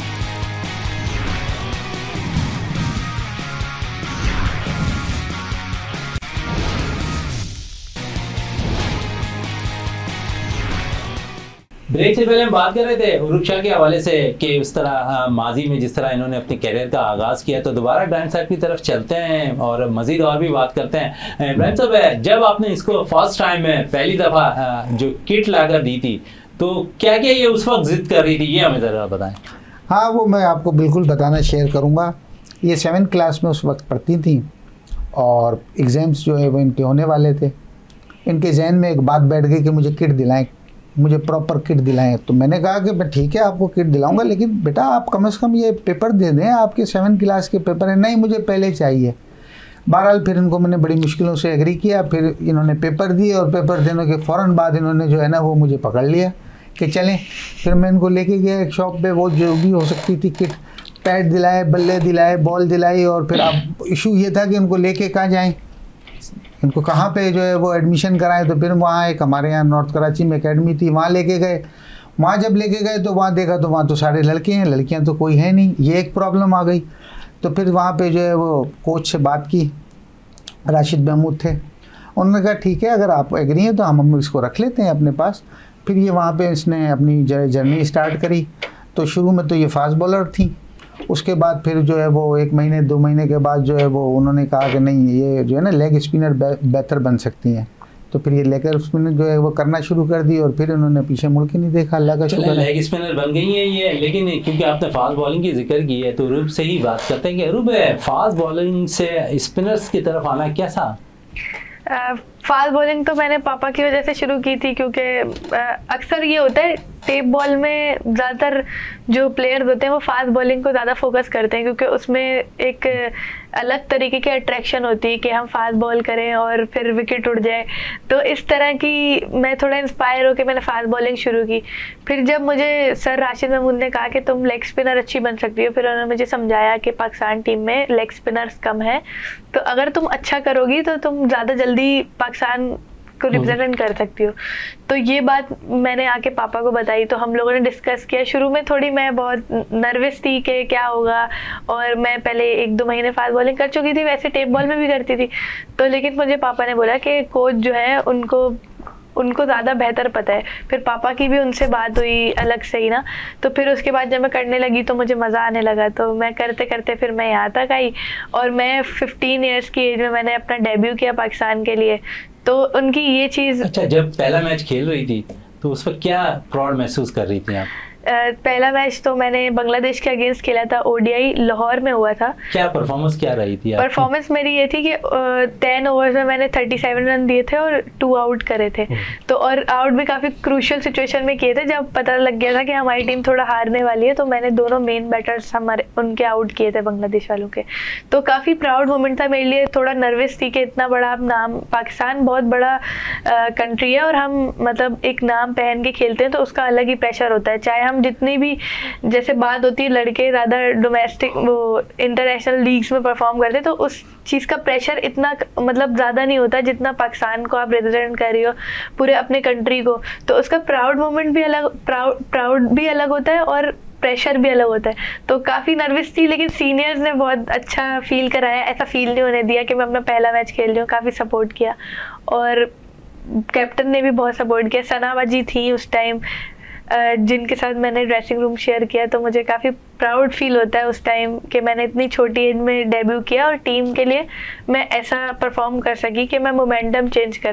ब्रेक से पहले हम बात कर रहे थे उरूब शाह के हवाले से कि उस तरह माजी में जिस तरह इन्होंने अपने कैरियर का आगाज़ किया, तो दोबारा इब्राहिम साहब की तरफ चलते हैं और मज़ीद और भी बात करते हैं। इब्राहिम साहब, जब आपने इसको फर्स्ट टाइम में पहली दफ़ा जो किट लाकर दी थी, तो क्या क्या ये उस वक्त ज़िद कर रही थी, ये हमें ज़रा बताएं। हाँ, वो मैं आपको बिल्कुल बताना शेयर करूँगा। ये 7th क्लास में उस वक्त पढ़ती थी, और एग्ज़ाम्स जो है वो इनके होने वाले थे। इनके जहन में एक बात बैठ गई कि मुझे किट दिलाएं, मुझे प्रॉपर किट दिलाएं। तो मैंने कहा कि मैं ठीक है आपको किट दिलाऊंगा, लेकिन बेटा आप कम से कम ये पेपर दे दें, आपके 7 क्लास के पेपर हैं। नहीं मुझे पहले चाहिए। बहरहाल फिर इनको मैंने बड़ी मुश्किलों से एग्री किया, फिर इन्होंने पेपर दिए और पेपर देने के फ़ौरन बाद इन्होंने जो है ना वो मुझे पकड़ लिया कि चलें। फिर मैं इनको लेके गया एक शॉप पे, वो जो भी हो सकती थी किट, पैड दिलाए, बल्ले दिलाए, बॉल दिलाई। और फिर अब इशू ये था कि उनको लेके कहाँ जाएं, इनको कहाँ पे जो है वो एडमिशन कराएं। तो फिर वहाँ एक हमारे यहाँ नॉर्थ कराची में एकेडमी थी, वहाँ लेके गए। वहाँ जब लेके गए तो वहाँ देखा तो वहाँ तो सारे लड़के हैं, लड़कियाँ तो कोई है नहीं, ये एक प्रॉब्लम आ गई। तो फिर वहाँ पे जो है वो कोच से बात की, राशिद महमूद थे, उन्होंने कहा ठीक है अगर आप एग्री हैं तो हम इसको रख लेते हैं अपने पास। फिर ये वहाँ पे इसने अपनी जर्नी स्टार्ट करी। तो शुरू में तो ये फास्ट बॉलर थी, उसके बाद फिर जो है वो 1 महीने 2 महीने के बाद जो है वो उन्होंने कहा कि नहीं ये जो है ना लेग स्पिनर बेहतर बन सकती हैं। तो फिर ये लेग स्पिनर जो है वो करना शुरू कर दी और फिर उन्होंने पीछे मुड़ के नहीं देखा। अल्लाह का शुक्र है लेग स्पिनर बन गई है ये। लेकिन क्योंकि आपने फास्ट बॉलिंग की जिक्र की है तो रूब से ही बात करते हैं कि रूब फास्ट बॉलिंग से स्पिनर्स की तरफ आना कैसा? फास्ट बॉलिंग तो मैंने पापा की वजह से शुरू की थी, क्योंकि अक्सर ये होता है टेप बॉल में ज़्यादातर जो प्लेयर्स होते हैं वो फास्ट बॉलिंग को ज़्यादा फोकस करते हैं, क्योंकि उसमें एक अलग तरीके की अट्रैक्शन होती है कि हम फास्ट बॉल करें और फिर विकेट उड़ जाए। तो इस तरह की मैं थोड़ा इंस्पायर होकर मैंने फास्ट बॉलिंग शुरू की। फिर जब मुझे सर राशिद महमूद ने कहा कि तुम लेग स्पिनर अच्छी बन सकती हो, फिर उन्होंने मुझे समझाया कि पाकिस्तान टीम में लेग स्पिनर्स कम है, तो अगर तुम अच्छा करोगी तो तुम ज़्यादा जल्दी पाकिस्तान को रिप्रेजेंट कर सकती हो। तो ये बात मैंने आके पापा को बताई, तो हम लोगों ने डिस्कस किया। शुरू में थोड़ी मैं बहुत नर्वस थी कि क्या होगा, और मैं पहले 1-2 महीने फास्ट बॉलिंग कर चुकी थी, वैसे टेप बॉल में भी करती थी। तो लेकिन मुझे पापा ने बोला कि कोच जो है उनको ज़्यादा बेहतर पता है। फिर पापा की भी उनसे बात हुई अलग से ही ना, तो फिर उसके बाद जब मैं करने लगी तो मुझे मज़ा आने लगा। तो मैं करते करते फिर मैं यहाँ तक आई, और मैं 15 ईयर्स की एज में मैंने अपना डेब्यू किया पाकिस्तान के लिए। तो उनकी ये चीज़। अच्छा, जब पहला मैच खेल रही थी तो उस वक्त क्या प्राउड महसूस कर रही थी आप? पहला मैच तो मैंने बांग्लादेश के अगेंस्ट खेला था, ओडीआई लाहौर में हुआ था। क्या परफॉर्मेंस क्या रही थी आपकी? परफॉर्मेंस मेरी ये थी कि 10 ओवर्स में मैंने 37 रन दिए थे और 2 आउट करे थे। तो और आउट भी काफ़ी क्रूशियल सिचुएशन में किए थे, जब पता लग गया था कि हमारी टीम थोड़ा हारने वाली है। तो मैंने दोनों मेन बैटर्स हमारे उनके आउट किए थे बांग्लादेश वालों के। तो काफ़ी प्राउड मोमेंट था मेरे लिए। थोड़ा नर्वस थी कि इतना बड़ा नाम, पाकिस्तान बहुत बड़ा कंट्री है और हम मतलब एक नाम पहन के खेलते हैं, तो उसका अलग ही प्रेशर होता है। चाहे हम जितनी भी जैसे बात होती है लड़के ज़्यादा डोमेस्टिक वो इंटरनेशनल लीग्स में परफॉर्म करते, तो उस चीज़ का प्रेशर इतना मतलब ज़्यादा नहीं होता जितना पाकिस्तान को आप रिप्रेजेंट कर रही हो, पूरे अपने कंट्री को। तो उसका प्राउड मोमेंट भी अलग, प्राउड भी अलग होता है और प्रेशर भी अलग होता है। तो काफ़ी नर्वस थी, लेकिन सीनियर्स ने बहुत अच्छा फील कराया, ऐसा फील नहीं होने दिया कि मैं अपना पहला मैच खेल रही हूँ। काफ़ी सपोर्ट किया और कैप्टन ने भी बहुत सपोर्ट किया। सना बाजी थी उस टाइम जिनके साथ मैंने ड्रेसिंग रूम शेयर किया, तो मुझे काफ़ी प्राउड फील होता है उस टाइम कि मैंने इतनी छोटी एज में डेब्यू किया और टीम के लिए मैं ऐसा परफॉर्म कर सकी कि मैं मोमेंटम चेंज कर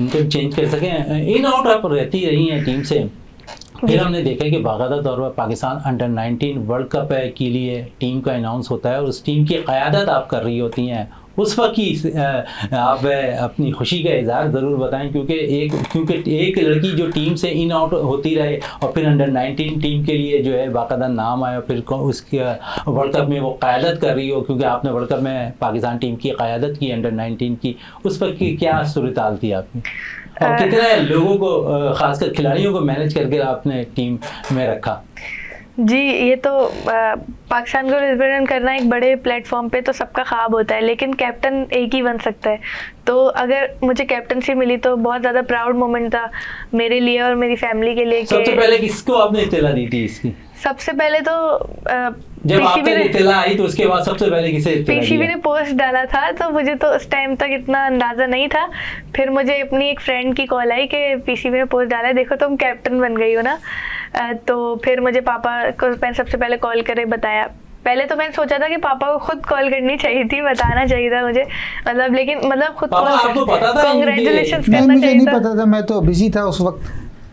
सकें। इन आउट आप रहती रही हैं टीम से। फिर हमने देखा कि बाकायदा तौर पर पाकिस्तान अंडर 19 वर्ल्ड कप के लिए टीम का अनाउंस होता है और उस टीम की क़यादत आप कर रही होती हैं। उस वक्त की आप अपनी खुशी का इजहार ज़रूर बताएं, क्योंकि एक लड़की जो टीम से इन आउट होती रहे और फिर अंडर 19 टीम के लिए जो है बाकायदा नाम आया, फिर उसके वर्ल्ड कप में वो क़यादत कर रही हो, क्योंकि आपने वर्ल्ड कप में पाकिस्तान टीम की क़यादत की अंडर 19 की। उस वक्त की क्या सूरत-हाल थी आपकी और कितने लोगों को, ख़ासकर खिलाड़ियों को मैनेज करके आपने टीम में रखा? जी, ये तो पाकिस्तान को रिप्रेजेंट करना एक बड़े प्लेटफॉर्म पे तो सबका ख्वाब होता है, लेकिन कैप्टन एक ही बन सकता है। तो अगर मुझे कैप्टनसी मिली तो बहुत ज़्यादा प्राउड मोमेंट था मेरे लिए और मेरी फैमिली के लिए। सबसे पहले किसको आपने इत्तला दी थी इसकी? सबसे पहले तो जब आपने इत्तला आई तो उसके बाद सबसे पहले किसे इत्तला दिया? पीसीबी ने पोस्ट डाला था, तो मुझे तो उस टाइम तक इतना अंदाज़ा नहीं था। फिर मुझे अपनी एक फ्रेंड की कॉल आई कि पीसीबी ने पोस्ट डाला है, देखो तुम कैप्टन बन गई हो ना। तो फिर मुझे पापा को मैंने सबसे पहले कॉल करे बताया। पहले तो मैंने सोचा था कि पापा को खुद कॉल करनी चाहिए थी, बताना चाहिए था मुझे, मतलब लेकिन मतलब खुद कांग्रेचुलेशंस करना चाहिए था। नहीं पता था, मैं तो बिजी था उस वक्त।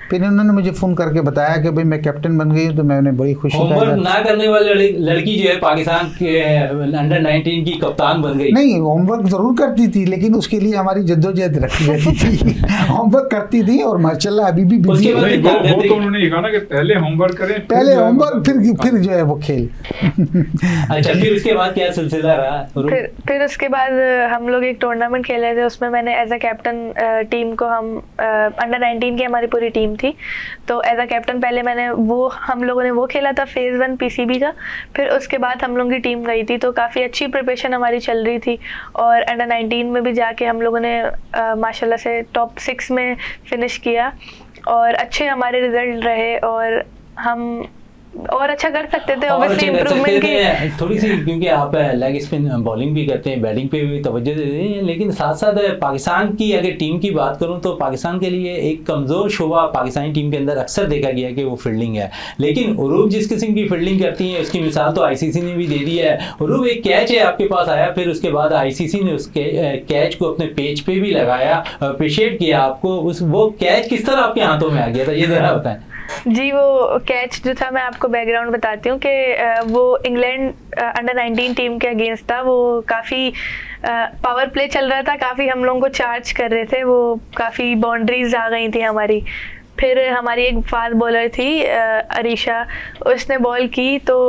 फिर उन्होंने मुझे फ़ोन करके बताया कि भाई मैं कैप्टन बन गई हूँ, तो मैंने बड़ी खुशी होमवर्क ना करने वाली लड़की जो है पाकिस्तान के अंडर 19 की कप्तान बन गई। नहीं, होमवर्क ज़रूर करती थी, लेकिन उसके लिए हमारी जद्दोजहद रखी रहती थी। होमवर्क करती थी और माशाल्लाह अभी भी बिजी है। वो तो उन्होंने कहा ना कि पहले होमवर्क करें, पहले होमवर्क फिर जो है वो खेल। अच्छा, फिर उसके बाद क्या सिलसिला रहा? फिर उसके बाद हम लोग एक टूर्नामेंट खेले थे, उसमें मैंने एज अ कैप्टन टीम को, हम अंडर 19 की हमारी पूरी टीम थी, तो एज अ कैप्टन पहले मैंने हम लोगों ने वो खेला था फेज़ 1 PCB का। फिर उसके बाद हम लोगों की टीम गई थी, तो काफ़ी अच्छी प्रिपरेशन हमारी चल रही थी और अंडर 19 में भी जाके हम लोगों ने माशाल्लाह से टॉप 6 में फिनिश किया और अच्छे हमारे रिजल्ट रहे और हम और अच्छा कर सकते थे। ऑब्वियसली इंप्रूवमेंट की थोड़ी सी, क्योंकि आप लेग स्पिन बॉलिंग भी करते हैं, बैटिंग पे भी तवज्जो देते हैं, लेकिन साथ साथ पाकिस्तान की अगर टीम की बात करूं तो पाकिस्तान के लिए एक कमज़ोर शोबा पाकिस्तानी टीम के अंदर अक्सर देखा गया कि वो फील्डिंग है। लेकिन उरूब जिस किस्म की फील्डिंग करती हैं उसकी मिसाल तो ICC ने भी दे दी है। उरूब एक कैच है आपके पास आया, फिर उसके बाद ICC ने उस कैच को अपने पेज पे भी लगाया, अप्रिशिएट किया आपको। वो कैच किस तरह आपके हाथों में आ गया था, ये ज़रा बताएं। जी, वो कैच जो था, मैं आपको बैकग्राउंड बताती हूँ कि वो इंग्लैंड अंडर 19 टीम के अगेंस्ट था। वो काफ़ी पावर प्ले चल रहा था, काफ़ी हम लोगों को चार्ज कर रहे थे, वो काफ़ी बाउंड्रीज आ गई थी हमारी। फिर हमारी एक फास्ट बॉलर थी अरीशा, उसने बॉल की तो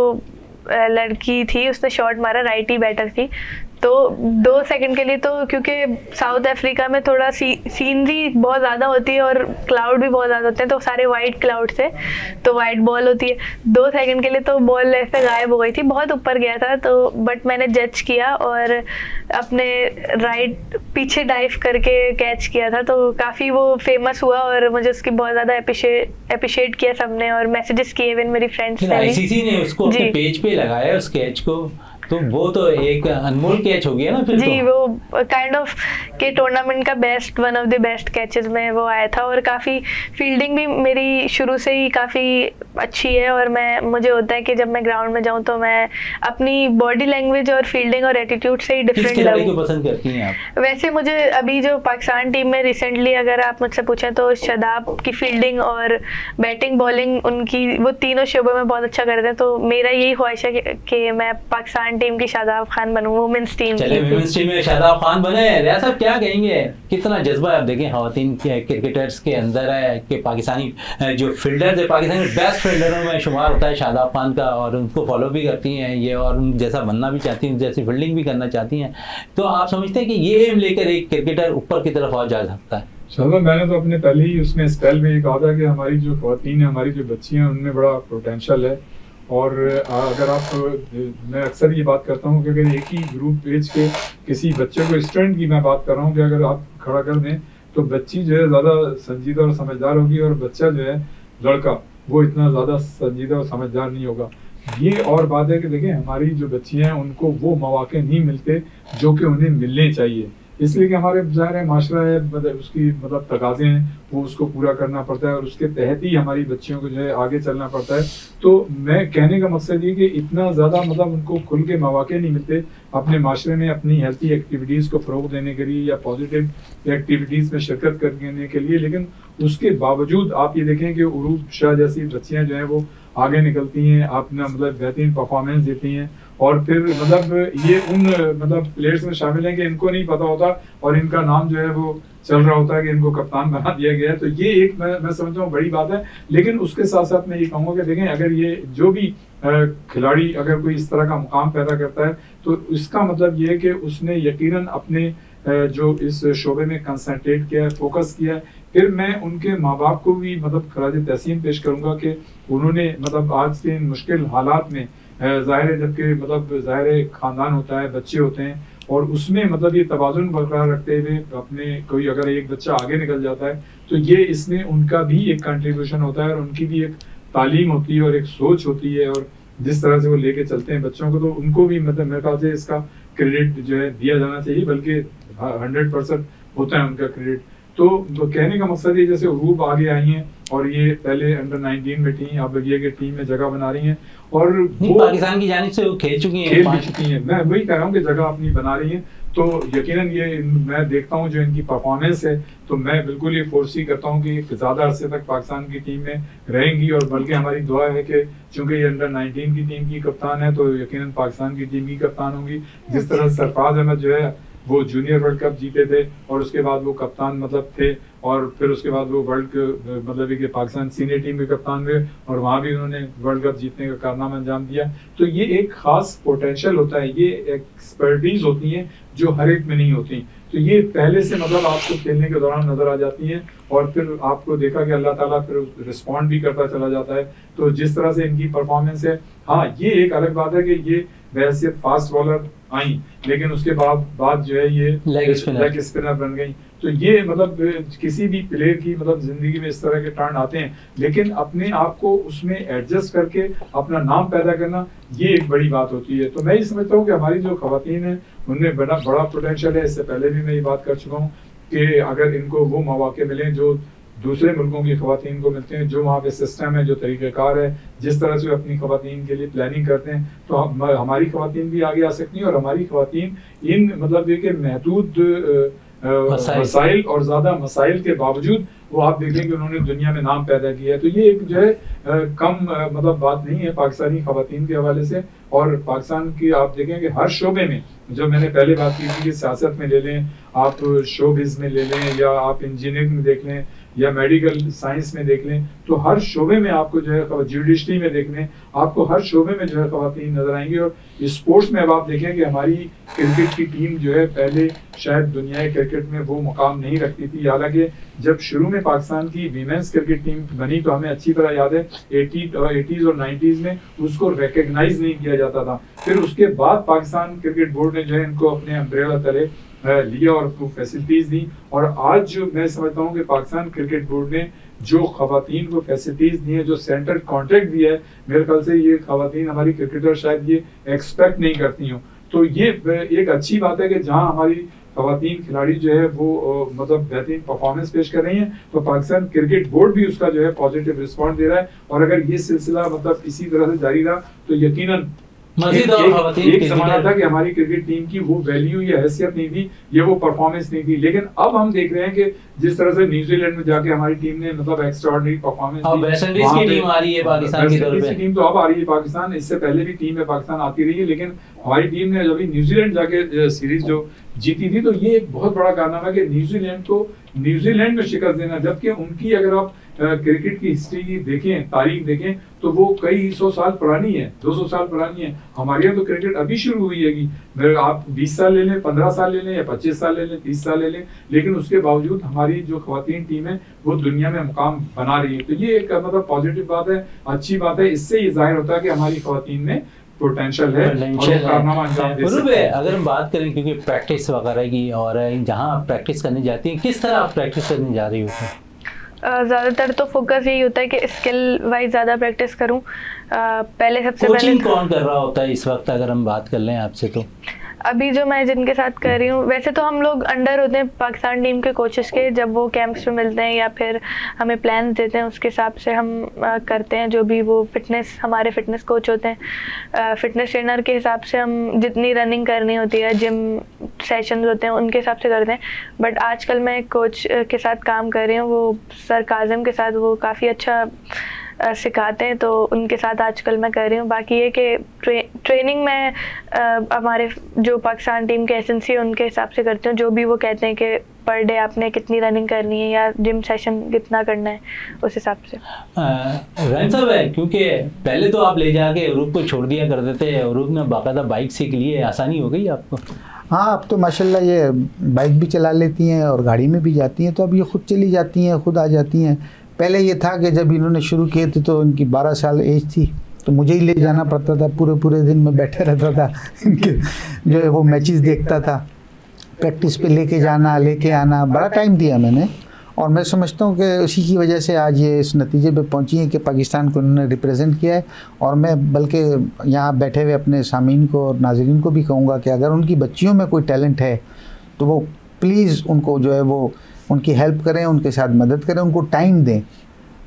लड़की थी, उसने शॉट मारा, राइटी बैटर थी, तो 2 सेकंड के लिए, तो क्योंकि साउथ अफ्रीका में थोड़ा सीनरी बहुत ज़्यादा होती है और क्लाउड भी बहुत ज़्यादा होते हैं, तो सारे वाइट क्लाउड थे, तो वाइट बॉल होती है। 2 सेकंड के लिए तो बॉल ऐसे गायब हो गई थी, बहुत ऊपर गया था, तो बट मैंने जज किया और अपने राइट पीछे डाइव करके कैच किया था, तो काफ़ी वो फेमस हुआ और मुझे उसकी बहुत ज़्यादा अप्रिशिएट किया सबने और मैसेजेस किए इवन मेरी फ्रेंड्स ने। ICC ने उसको अपने पेज पे लगाया उस कैच को, तो वो तो एक अनमोल कैच हो गया ना फिर। जी, वो काइंड ऑफ के टूर्नामेंट का one of the best catches में वो आया था और काफ़ी फील्डिंग भी मेरी शुरू से ही काफ़ी अच्छी है और मुझे होता है कि जब मैं ग्राउंड में जाऊं तो मैं अपनी बॉडी लैंग्वेज और फील्डिंग और एटीट्यूड से ही डिफरेंट लगूं। किस पसंद करती हैं आप? वैसे मुझे अभी जो पाकिस्तान टीम में रिसेंटली अगर आप मुझसे पूछें तो शादाब की फील्डिंग और बैटिंग बॉलिंग, उनकी वो तीनों शोबों में बहुत अच्छा करते हैं, तो मेरा यही ख्वाहिश है कि मैं पाकिस्तान टीम की शादाब खान बनूं, वुमेन्स टीम की। चलिए वुमेन्स टीम में शादाब खान बने। रियाज साहब क्या कहेंगे, कितना जज्बा आप देखें खवातीन क्रिकेटर्स के अंदर है कि पाकिस्तानी जो फील्डर्स है, पाकिस्तानी बेस्ट फील्डरों में शुमार होता है शादाब खान का, और उनको फॉलो भी करती हैं ये और उन जैसा बनना भी चाहती हैं, जैसी फील्डिंग भी करना चाहती हैं। तो आप समझते हैं कि ये एम लेकर एक क्रिकेटर ऊपर की तरफ और जा सकता है? शादाब, मैंने तो अपने पहले ही उसमें स्पेल में ये कहा था कि हमारी जो खवातीन है, हमारी जो बच्चियाँ हैं, उनमें बड़ा पोटेंशियल है। और अगर आप, मैं अक्सर ये बात करता हूँ कि अगर एक ही ग्रुप एज के किसी बच्चे को, स्टूडेंट की मैं बात कर रहा हूँ, कि अगर आप खड़ा कर दें तो बच्ची जो है ज़्यादा संजीदा और समझदार होगी और बच्चा जो है लड़का वो इतना ज़्यादा संजीदा और समझदार नहीं होगा। ये और बात है कि देखिए हमारी जो बच्चियाँ हैं उनको वो मौके नहीं मिलते जो कि उन्हें मिलने चाहिए, इसलिए कि हमारे ज़ाहिर है माशरा है, उसकी मतलब तकाज़े हैं, वो उसको पूरा करना पड़ता है और उसके तहत ही हमारी बच्चियों को जो है आगे चलना पड़ता है। तो मैं कहने का मकसद ये कि इतना ज़्यादा मतलब उनको खुल के मौके नहीं मिलते अपने माशरे में अपनी हेल्थी एक्टिविटीज़ को फ़रोग देने के लिए या पॉजिटिव एक्टिविटीज़ में शिरकत करने के लिए, लेकिन उसके बावजूद आप ये देखें कि उरूब शाह जैसी बच्चियाँ जो हैं वो आगे निकलती हैं, अपना मतलब बेहतरीन परफॉर्मेंस देती हैं और फिर मतलब ये उन मतलब प्लेयर्स में शामिल हैं कि इनको नहीं पता होता और इनका नाम जो है वो चल रहा होता है कि इनको कप्तान बना दिया गया है। तो ये एक मैं समझता हूँ बड़ी बात है। लेकिन उसके साथ साथ मैं ये कहूँगा कि देखें अगर ये जो भी खिलाड़ी अगर कोई इस तरह का मुकाम पैदा करता है तो इसका मतलब ये है कि उसने यकीनन अपने जो इस शोबे में कंसंट्रेट किया है, फोकस किया है। फिर मैं उनके माँ बाप को भी मतलब खराज तहसीन पेश करूँगा कि उन्होंने मतलब आज के इन मुश्किल हालात में ज़ाहिर है, जबकि मतलब ज़ाहिर ख़ानदान होता है, बच्चे होते हैं और उसमें मतलब ये तवाज़ुन बरकरार रखते हुए अपने कोई अगर एक बच्चा आगे निकल जाता है तो ये इसमें उनका भी एक कंट्रीब्यूशन होता है और उनकी भी एक तालीम होती है और एक सोच होती है और जिस तरह से वो लेके चलते हैं बच्चों को, तो उनको भी मतलब मेरे ख्याल से इसका क्रेडिट जो है दिया जाना चाहिए, बल्कि 100% होता है उनका क्रेडिट। तो कहने का मकसद ये जैसे उरूब आगे आई हैं और ये पहले अंडर 19 में थी, अब ये के टीम में जगह बना रही हैं और वो पाकिस्तान की जानिब से वो खेल चुकी हैं। मैं वही कह रहा हूँ कि जगह अपनी बना रही हैं। तो यकीनन ये मैं देखता हूँ जो इनकी परफॉर्मेंस है, तो मैं बिल्कुल ये फोर्सी करता हूँ कि ज़्यादा अरसे तक पाकिस्तान की टीम में रहेंगी। और बल्कि हमारी दुआ है कि चूंकि ये अंडर 19 की टीम की कप्तान है, तो यकीनन पाकिस्तान की टीम की कप्तान होंगी। जिस तरह सरफराज अहमद जो है वो जूनियर वर्ल्ड कप जीते थे और उसके बाद वो कप्तान मतलब थे, और फिर उसके बाद वो मतलब कि पाकिस्तान सीनियर टीम के कप्तान हुए और वहाँ भी उन्होंने वर्ल्ड कप जीतने का कारनामा अंजाम दिया। तो ये एक खास पोटेंशियल होता है, ये एक्सपर्टीज होती है जो हर एक में नहीं होती। तो ये पहले से मतलब आपको खेलने के दौरान नजर आ जाती है और फिर आपको देखा कि अल्लाह ताला फिर रिस्पॉन्ड भी करता चला जाता है। तो जिस तरह से इनकी परफॉर्मेंस है, हाँ ये एक अलग बात है कि ये वैसे फास्ट बॉलर आई, लेकिन उसके बाद जो है ये लेग स्पिनर बन गई। तो ये मतलब किसी भी प्लेयर की मतलब जिंदगी में इस तरह के टर्न आते हैं, लेकिन अपने आप को उसमें एडजस्ट करके अपना नाम पैदा करना ये एक बड़ी बात होती है। तो मैं ये समझता हूँ कि हमारी जो खवातीन है उनमें बड़ा पोटेंशियल है। इससे पहले भी मैं ये बात कर चुका हूँ कि अगर इनको वो मौके मिले जो दूसरे मुल्कों की खवातीन को मिलते हैं, जो वहाँ पे सिस्टम है, जो तरीक़ेकार है, जिस तरह से अपनी खवातीन के लिए प्लानिंग करते हैं, तो हमारी खवातीन भी आगे आ सकती हैं। और हमारी खवातीन इन मतलब ये कि महदूद मसाइल और ज़्यादा मसाइल के बावजूद वो आप देखें कि उन्होंने दुनिया में नाम पैदा किया है। तो ये एक जो है कम मतलब बात नहीं है पाकिस्तानी खवातीन के हवाले से। और पाकिस्तान की आप देखें कि हर शोबे में, जो मैंने पहले बात की थी कि सियासत में ले लें, आप शोबिज़ में ले लें, या आप इंजीनियरिंग में देख लें, या मेडिकल साइंस में देख लें, तो हर शोबे में आपको जो है जुडिशरी में देख लें, आपको हर शोबे में जो है खवातीन नजर आएंगी। और स्पोर्ट्स में अब आप देखें कि हमारी क्रिकेट की टीम जो है पहले शायद दुनिया क्रिकेट में वो मुकाम नहीं रखती थी। हालांकि जब शुरू में पाकिस्तान की वीमेंस क्रिकेट टीम बनी तो हमें अच्छी तरह याद है 80s और 90s में उसको रिकग्नाइज नहीं किया जाता था। फिर उसके बाद पाकिस्तान क्रिकेट बोर्ड ने जो है इनको अपने अम्ब्रेला तले लिया और फैसिलिटीज दी। और आज जो मैं समझता हूँ कि पाकिस्तान क्रिकेट बोर्ड ने जो खवातीन को फैसिलिटीज दी है, जो सेंटर कॉन्ट्रैक्ट दिया है, मेरे ख्याल से ये खवातीन हमारी क्रिकेटर शायद ये एक्सपेक्ट नहीं करती हूँ। तो ये एक अच्छी बात है कि जहाँ हमारी खवातीन खिलाड़ी जो है वो मतलब बेहतरीन परफॉर्मेंस पेश कर रही हैं, तो पाकिस्तान क्रिकेट बोर्ड भी उसका जो है पॉजिटिव रिस्पॉन्स दे रहा है। और अगर ये सिलसिला मतलब इसी तरह से जारी रहा तो यकीनन एक जमाना था कि हमारी क्रिकेट टीम की वो वैल्यू या हैसियत नहीं थी, ये वो परफॉर्मेंस नहीं थी। लेकिन अब हम देख रहे हैं कि जिस तरह से न्यूजीलैंड में जाके हमारी टीम ने मतलब एक्स्ट्राऑर्डिनरी परफॉर्मेंस दी, वेस्ट इंडीज की टीम आ रही है पाकिस्तान की तरफ से, टीम तो अब आ रही है पाकिस्तान, इससे पहले भी टीम में पाकिस्तान आती रही है, लेकिन हमारी टीम ने जब न्यूजीलैंड जाके सीरीज जो जीती थी, तो ये एक बहुत बड़ा कारनामा है कि न्यूजीलैंड को न्यूजीलैंड में शिकस्त देना। जबकि उनकी अगर आप क्रिकेट की हिस्ट्री देखें, तारीख देखें, तो वो कई 100 साल पुरानी है, 200 साल पुरानी है। हमारे यहाँ तो क्रिकेट अभी शुरू हुई है कि आप 20 साल ले लें, 15 साल ले लें, या 25 साल ले लें, 30 साल ले लें, लेकिन उसके बावजूद हमारी जो खवातीन टीम है वो दुनिया में मुकाम बना रही है। तो ये एक मतलब पॉजिटिव बात है, अच्छी बात है। इससे ये जाहिर होता है कि हमारी खवातीन में पोटेंशियल है और कारनामा अंजाम दे सकते हैं। अगर हम बात करें क्योंकि प्रैक्टिस वगैरह की, और जहाँ आप प्रैक्टिस करने जाती हैं, किस तरह आप प्रैक्टिस करने जा रही हो? ज़्यादातर तो फोकस यही होता है कि स्किल वाइज ज़्यादा प्रैक्टिस करूं। पहले सबसे पहले कौन कर रहा होता है इस वक्त, अगर हम बात कर लें आपसे? तो अभी जो मैं जिनके साथ कर रही हूँ, वैसे तो हम लोग अंडर होते हैं पाकिस्तान टीम के कोचेस के, जब वो कैंप्स में मिलते हैं या फिर हमें प्लान देते हैं उसके हिसाब से हम करते हैं। जो भी वो फिटनेस, हमारे फिटनेस कोच होते हैं, फिटनेस ट्रेनर के हिसाब से हम जितनी रनिंग करनी होती है, जिम सेशंस होते हैं, उनके हिसाब से करते हैं। बट आजकल मैं एक कोच के साथ काम कर रही हूँ, वो सर काजिम के साथ, वो काफ़ी अच्छा सिखाते हैं, तो उनके साथ आजकल मैं कर रही हूँ। बाकी ये कि ट्रेनिंग में हमारे जो पाकिस्तान टीम के एजेंसी है उनके हिसाब से करती हूँ। जो भी वो कहते हैं कि पर डे आपने कितनी रनिंग करनी है या जिम सेशन कितना करना है, उस हिसाब से। रन साहब है, क्योंकि पहले तो आप ले जाके अरूब को छोड़ दिया करते थे, अरूब ने बाकायदा बाइक सीख ली है, आसानी हो गई आपको? हाँ, अब तो माशाल्लाह ये बाइक भी चला लेती हैं और गाड़ी में भी जाती हैं, तो अब ये खुद चली जाती हैं, खुद आ जाती हैं। पहले ये था कि जब इन्होंने शुरू किए थे तो इनकी 12 साल एज थी, तो मुझे ही ले जाना पड़ता था, पूरे दिन में बैठा रहता था इनके जो है वो मैचेस देखता था, प्रैक्टिस पे लेके जाना, लेके आना, बड़ा टाइम दिया मैंने। और मैं समझता हूँ कि उसी की वजह से आज ये इस नतीजे पे पहुँची है कि पाकिस्तान को उन्होंने रिप्रेजेंट किया है। और मैं बल्कि यहाँ बैठे हुए अपने सामीन को और नाज़रीन को भी कहूँगा कि अगर उनकी बच्चियों में कोई टैलेंट है तो वो प्लीज़ उनको जो है वो उनकी हेल्प करें, उनके साथ मदद करें, उनको टाइम दें।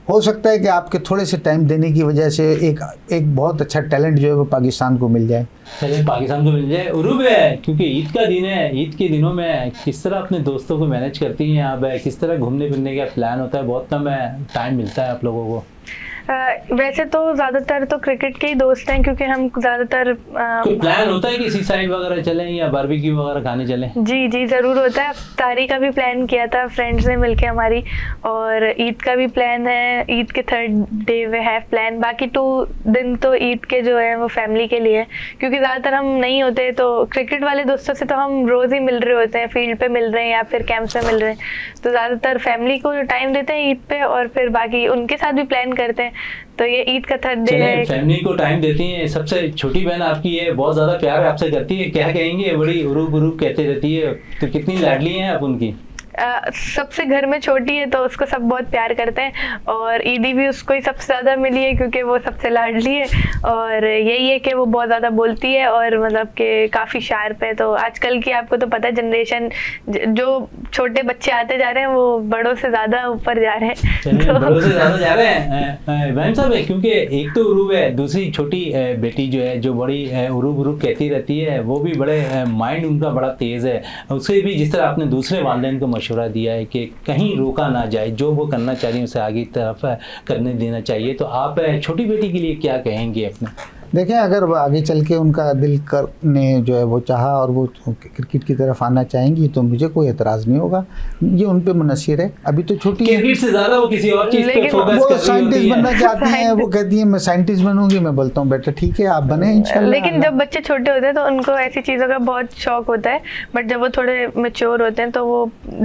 हो सकता है कि आपके थोड़े से टाइम देने की वजह से एक बहुत अच्छा टैलेंट जो है वो पाकिस्तान को मिल जाए। चलिए पाकिस्तान को मिल जाए। उरूब है, क्योंकि ईद का दिन है, ईद के दिनों में किस तरह अपने दोस्तों को मैनेज करती हैं आप, किस तरह घूमने फिरने का प्लान होता है? बहुत कम टाइम मिलता है आप लोगों को। वैसे तो ज़्यादातर तो क्रिकेट के ही दोस्त हैं, क्योंकि हम ज़्यादातर कोई प्लान होता है कि सी साइड वगैरह चलें या बारबेक्यू वगैरह खाने चलें? जी ज़रूर होता है। तारी का भी प्लान किया था फ्रेंड्स ने मिलके हमारी, और ईद का भी प्लान है। ईद के 3rd day way have plan. बाकी 2 दिन तो ईद के जो है वो फैमिली के लिए, क्योंकि ज़्यादातर हम नहीं होते। तो क्रिकेट वाले दोस्तों से तो हम रोज़ ही मिल रहे होते हैं, फील्ड पे मिल रहे हैं या फिर कैंप से मिल रहे हैं। तो ज़्यादातर फैमिली को टाइम देते हैं ईद पे, और फिर बाकी उनके साथ भी प्लान करते हैं। तो ये ईद का 3rd डे है। फैमिली को टाइम देती हैं। सबसे छोटी बहन आपकी है, बहुत ज्यादा प्यार आपसे करती है, क्या कहेंगे? बड़ी उरूब उरूब कहते रहती है, तो कितनी लाडली हैं आप उनकी? सबसे घर में छोटी है तो उसको सब बहुत प्यार करते हैं, और ईदी भी उसको ही सबसे ज़्यादा मिली है क्योंकि वो सबसे लाडली है। और यही है कि वो बहुत ज़्यादा बोलती है और मतलब कि काफ़ी शार्प है। तो आजकल की आपको तो पता है जनरेशन, जो छोटे बच्चे आते जा रहे हैं वो बड़ों से ज़्यादा ऊपर जा रहे हैं। तो बड़ों से ज़्यादा जा रहे हैं बहन साहब, क्योंकि एक तो उरूब है, दूसरी छोटी बेटी जो है, जो बड़ी उरूब उरूब कहती रहती है, वो भी बड़े माइंड उनका बड़ा तेज़ है। उससे भी जिस तरह आपने दूसरे वालिदैन को मशवरा दिया है कि कहीं रोका ना जाए, जो वो करना चाह रही है उसे आगे तरफ करने देना चाहिए, तो आप छोटी बेटी के लिए क्या कहेंगे अपने? देखें, अगर वो आगे चल के उनका दिल करने जो है वो चाहा और वो क्रिकेट की तरफ आना चाहेंगी तो मुझे कोई एतराज़ नहीं होगा, ये उन पे मुनस्सिर है। अभी तो छोटी है, क्रिकेट से ज़्यादा वो किसी और चीज़ पे फोकस वो साइंटिस्ट बनना चाहती हैं। वो कहती है मैं साइंटिस्ट बनूंगी। मैं बोलता हूँ बेटा ठीक है आप बने इंशाल्लाह। लेकिन जब बच्चे छोटे होते हैं तो उनको ऐसी चीज़ों का बहुत शौक होता है, बट जब वो थोड़े मैच्योर होते हैं तो वो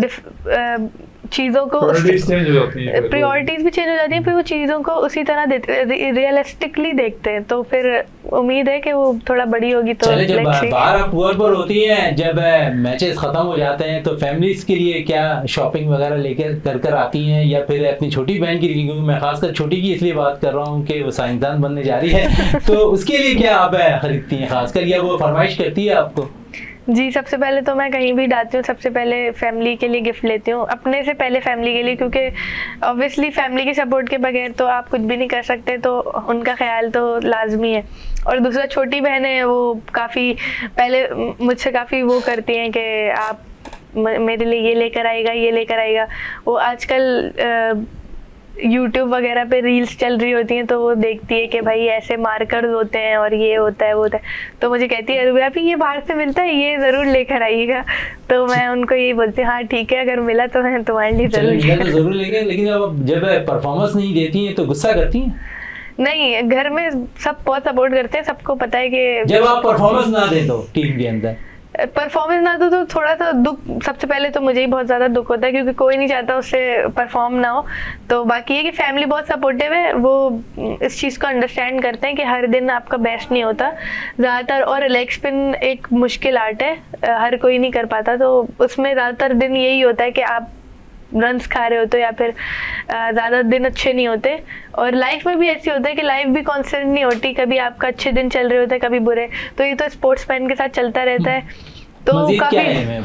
चीज़ों को प्रायोरिटीज भी चेंज हो जाती हैं, फिर वो चीज़ों को उसी तरह रियलिस्टिकली देखते हैं। तो फिर उम्मीद है कि वो थोड़ा बड़ी होगी तो जब बाहर पुअर पर होती हैं, जब मैचेस खत्म हो जाते हैं तो फैमिलीज के लिए क्या शॉपिंग वगैरह लेकर कर आती हैं, या फिर अपनी छोटी बहन की, क्योंकि मैं खासकर छोटी की इसलिए बात कर रहा हूँ कि वो साइंसदान बनने जा रही है, तो उसके लिए क्या आप खरीदती हैं खासकर, या वो फरमाइश करती है आपको? जी, सबसे पहले तो मैं कहीं भी जाती हूँ सबसे पहले फैमिली के लिए गिफ्ट लेती हूँ, अपने से पहले फैमिली के लिए, क्योंकि ऑब्वियसली फैमिली के सपोर्ट के बगैर तो आप कुछ भी नहीं कर सकते, तो उनका ख्याल तो लाजमी है। और दूसरा छोटी बहन है, वो काफ़ी पहले मुझसे काफ़ी वो करती हैं कि आप मेरे लिए ये लेकर आएगा, ये लेकर आएगा। वो आजकल YouTube वगैरह पे रील्स चल रही होती हैं तो वो देखती है कि भाई ऐसे मार्कर्स होते हैं और ये होता है वो होता है, तो मुझे कहती है अरे अभी ये बाहर से मिलता है, ये ज़रूर लेकर आइएगा। तो मैं उनको यही बोलती हूँ हाँ ठीक है, अगर मिला तो मैं तुम्हारे लिए ज़रूर लेंगे। लेकिन जब परफॉर्मेंस नहीं देती हैं तो गुस्सा करती हैं? नहीं, घर में सब बहुत सपोर्ट करते हैं, सबको पता है कि जब आप परफॉर्मेंस ना दे तो टीम के अंदर परफॉर्मेंस ना दो तो थोड़ा सा दुख, सबसे पहले तो मुझे ही बहुत ज़्यादा दुख होता है क्योंकि कोई नहीं चाहता उससे परफॉर्म ना हो। तो बाकी ये कि फैमिली बहुत सपोर्टिव है, वो इस चीज़ को अंडरस्टैंड करते हैं कि हर दिन आपका बेस्ट नहीं होता ज़्यादातर, और लेग स्पिन एक मुश्किल आर्ट है, हर कोई नहीं कर पाता। तो उसमें ज़्यादातर दिन यही होता है कि आप रन्स खा रहे होते हो या फिर ज़्यादा दिन अच्छे नहीं होते। और लाइफ में भी ऐसी होता है कि लाइफ भी कांस्टेंट नहीं होती, कभी आपका अच्छे दिन चल रहे होते हैं कभी बुरे, तो ये तो स्पोर्ट्समैन के साथ चलता रहता है। तो काफ़ी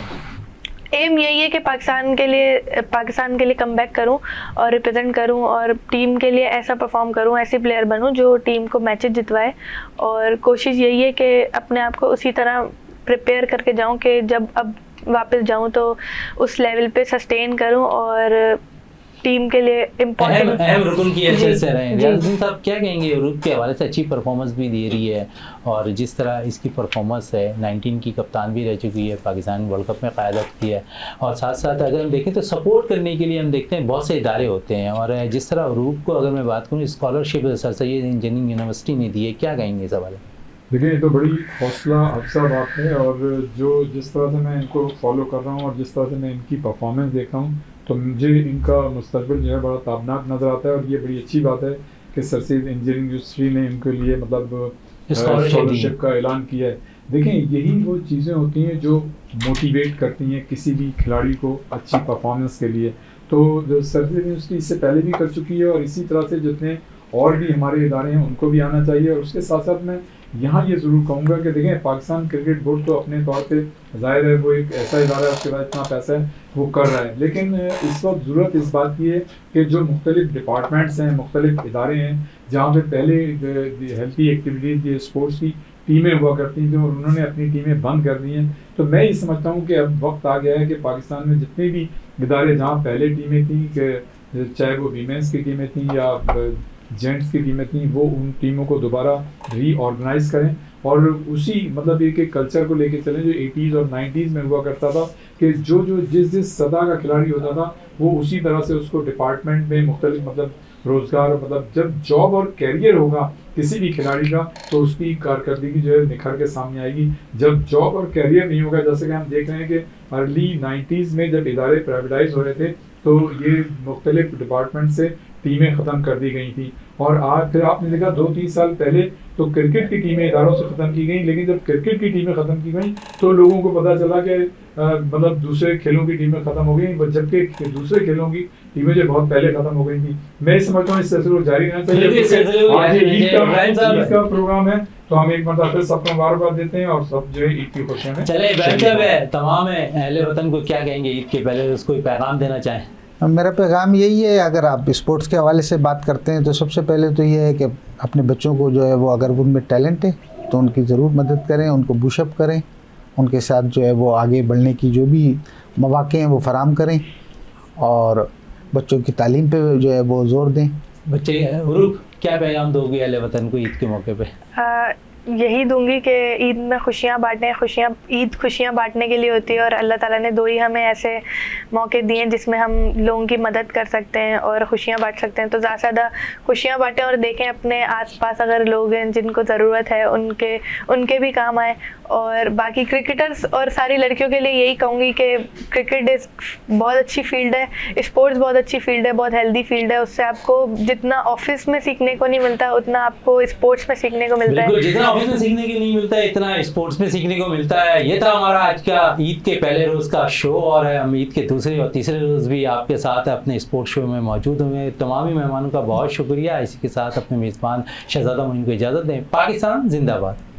एम यही है कि पाकिस्तान के लिए कमबैक करूं और रिप्रेजेंट करूं और टीम के लिए ऐसा परफॉर्म करूं, ऐसे प्लेयर बनूं जो टीम को मैचेस जितवाए। और कोशिश यही है कि अपने आप को उसी तरह प्रिपेयर करके जाऊं कि जब अब वापस जाऊं तो उस लेवल पे सस्टेन करूं और टीम के लिए इम्पोर्टेंट अहम रुकन की अच्छे से रहे। रियाजुद्दीन साहब क्या कहेंगे? यूरोप के हवाले से अच्छी परफॉर्मेंस भी दे रही है और जिस तरह इसकी परफॉर्मेंस है, 19 की कप्तान भी रह चुकी है, पाकिस्तान वर्ल्ड कप में क़यादत की है, और साथ साथ अगर हम देखें तो सपोर्ट करने के लिए हम देखते हैं बहुत से इदारे होते हैं। और जिस तरह यूरोप को अगर मैं बात करूँ, scholarship sir Syed engineering university ने दी है, क्या कहेंगे इस हवाले? देखिए, ये तो बड़ी हौसला अफजा बात है, और जिस तरह से मैं इनको फॉलो कर रहा हूँ और जिस तरह से मैं इनकी परफॉर्मेंस देख रहा हूँ तो मुझे इनका मुस्तकबिल जो है बड़ा ताबनाक नज़र आता है। और ये बड़ी अच्छी बात है कि सर सैयद इंजीनियरिंग यूनिवर्सिटी ने इनके लिए मतलब स्कॉलरशिप का ऐलान किया है। देखें, यही वो चीज़ें होती हैं जो मोटिवेट करती हैं किसी भी खिलाड़ी को अच्छी परफॉर्मेंस के लिए। तो सर सैयद यूनिवर्सिटी इससे पहले भी कर चुकी है और इसी तरह से जितने और भी हमारे इदारे हैं उनको भी आना चाहिए। और उसके साथ साथ मैं यहाँ ये ज़रूर कहूँगा कि देखें, पाकिस्तान क्रिकेट बोर्ड तो अपने तौर पे ज़ाहिर है वो एक ऐसा इदारा है, उसके बाद इतना पैसा है वो कर रहा है, लेकिन इस वक्त ज़रूरत इस बात की है कि जो मुख्तलिफ डिपार्टमेंट्स हैं, मुख्तलिफ इदारे हैं, जहाँ पे पहले हेल्थी एक्टिविटीज़, ये स्पोर्ट्स की टीमें हुआ करती थी और उन्होंने अपनी टीमें बंद कर दी हैं, तो मैं ये समझता हूँ कि अब वक्त आ गया है कि पाकिस्तान में जितने भी इदारे जहाँ पहले टीमें थी, कि चाहे वो वीमेंस की टीमें थी या जेंट्स की टीमें थी, वो उन टीमों को दोबारा रीऑर्गेनाइज करें और उसी मतलब एक कल्चर को लेके चलें जो 80s और 90s में हुआ करता था, कि जो जिस सदा का खिलाड़ी होता था वो उसी तरह से उसको डिपार्टमेंट में मुख्तलिफ मतलब रोज़गार, मतलब जब जॉब और कैरियर होगा किसी भी खिलाड़ी का तो उसकी कारकर्दगी जो है निखर के सामने आएगी। जब जॉब और कैरियर नहीं होगा, जैसे कि हम देख रहे हैं कि अर्ली 90s में जब इदारे प्राइवेटाइज हो रहे थे तो ये मुख्तलिफ डिपार्टमेंट से टीमें ख़त्म कर दी गई थी, और आज फिर आपने देखा 2-3 साल पहले तो क्रिकेट की टीमें इदारों से ख़त्म की गई, लेकिन जब क्रिकेट की टीमें ख़त्म की गई तो लोगों को पता चला कि मतलब दूसरे खेलों की टीमें ख़त्म हो गई, जबकि दूसरे खेलों की टीमें जो बहुत पहले ख़त्म हो गई थी। मैं समझता हूँ इस सिलसिले को जारी रहना चाहिए। आज ईद का प्रोग्राम है तो हम एक मरतबा फिर सबको मुबारकबाद देते हैं और सब जो है ईद की खुशियाँ में चले तमाम अहले वतन को क्या कहेंगे ईद के पहले, उसको पैगाम देना चाहें? मेरा पैगाम यही है, अगर आप स्पोर्ट्स के हवाले से बात करते हैं तो सबसे पहले तो ये है कि अपने बच्चों को जो है वो अगर उनमें टैलेंट है तो उनकी ज़रूर मदद करें, उनको बुशअप करें, उनके साथ जो है वो आगे बढ़ने की जो भी मौक़े हैं वो फराम करें और बच्चों की तालीम पे जो है वो ज़ोर दें। बच्चे क्या पैगाम दोगे अहले वतन को ईद के मौके पे? यही दूंगी कि ईद में खुशियाँ बांटने, ईद खुशियाँ बांटने के लिए होती है और अल्लाह ताला ने दो ही हमें ऐसे मौके दिए हैं जिसमें हम लोगों की मदद कर सकते हैं और खुशियाँ बांट सकते हैं। तो ज़्यादा से ज़्यादा खुशियाँ बांटें और देखें अपने आसपास अगर लोग हैं जिनको ज़रूरत है उनके भी काम आए। और बाकी क्रिकेटर्स और सारी लड़कियों के लिए यही कहूँगी कि क्रिकेट बहुत अच्छी फील्ड है, स्पोर्ट्स बहुत अच्छी फील्ड है, बहुत हेल्दी फील्ड है। उससे आपको जितना ऑफिस में सीखने को नहीं मिलता उतना आपको स्पोर्ट्स में सीखने को मिलता है। जितना ऑफिस में सीखने को नहीं मिलता है इतना स्पोर्ट्स में सीखने को मिलता है। ये था हमारा आज का ईद के पहले रोज़ का शो और हम ईद के दूसरे और तीसरे रोज़ भी आपके साथ अपने स्पोर्ट्स शो में मौजूद हुए। तमामी मेहमानों का बहुत शुक्रिया। इसी के साथ अपने मेज़बान शहजादा मोइन को इजाज़त दें। पाकिस्तान जिंदाबाद।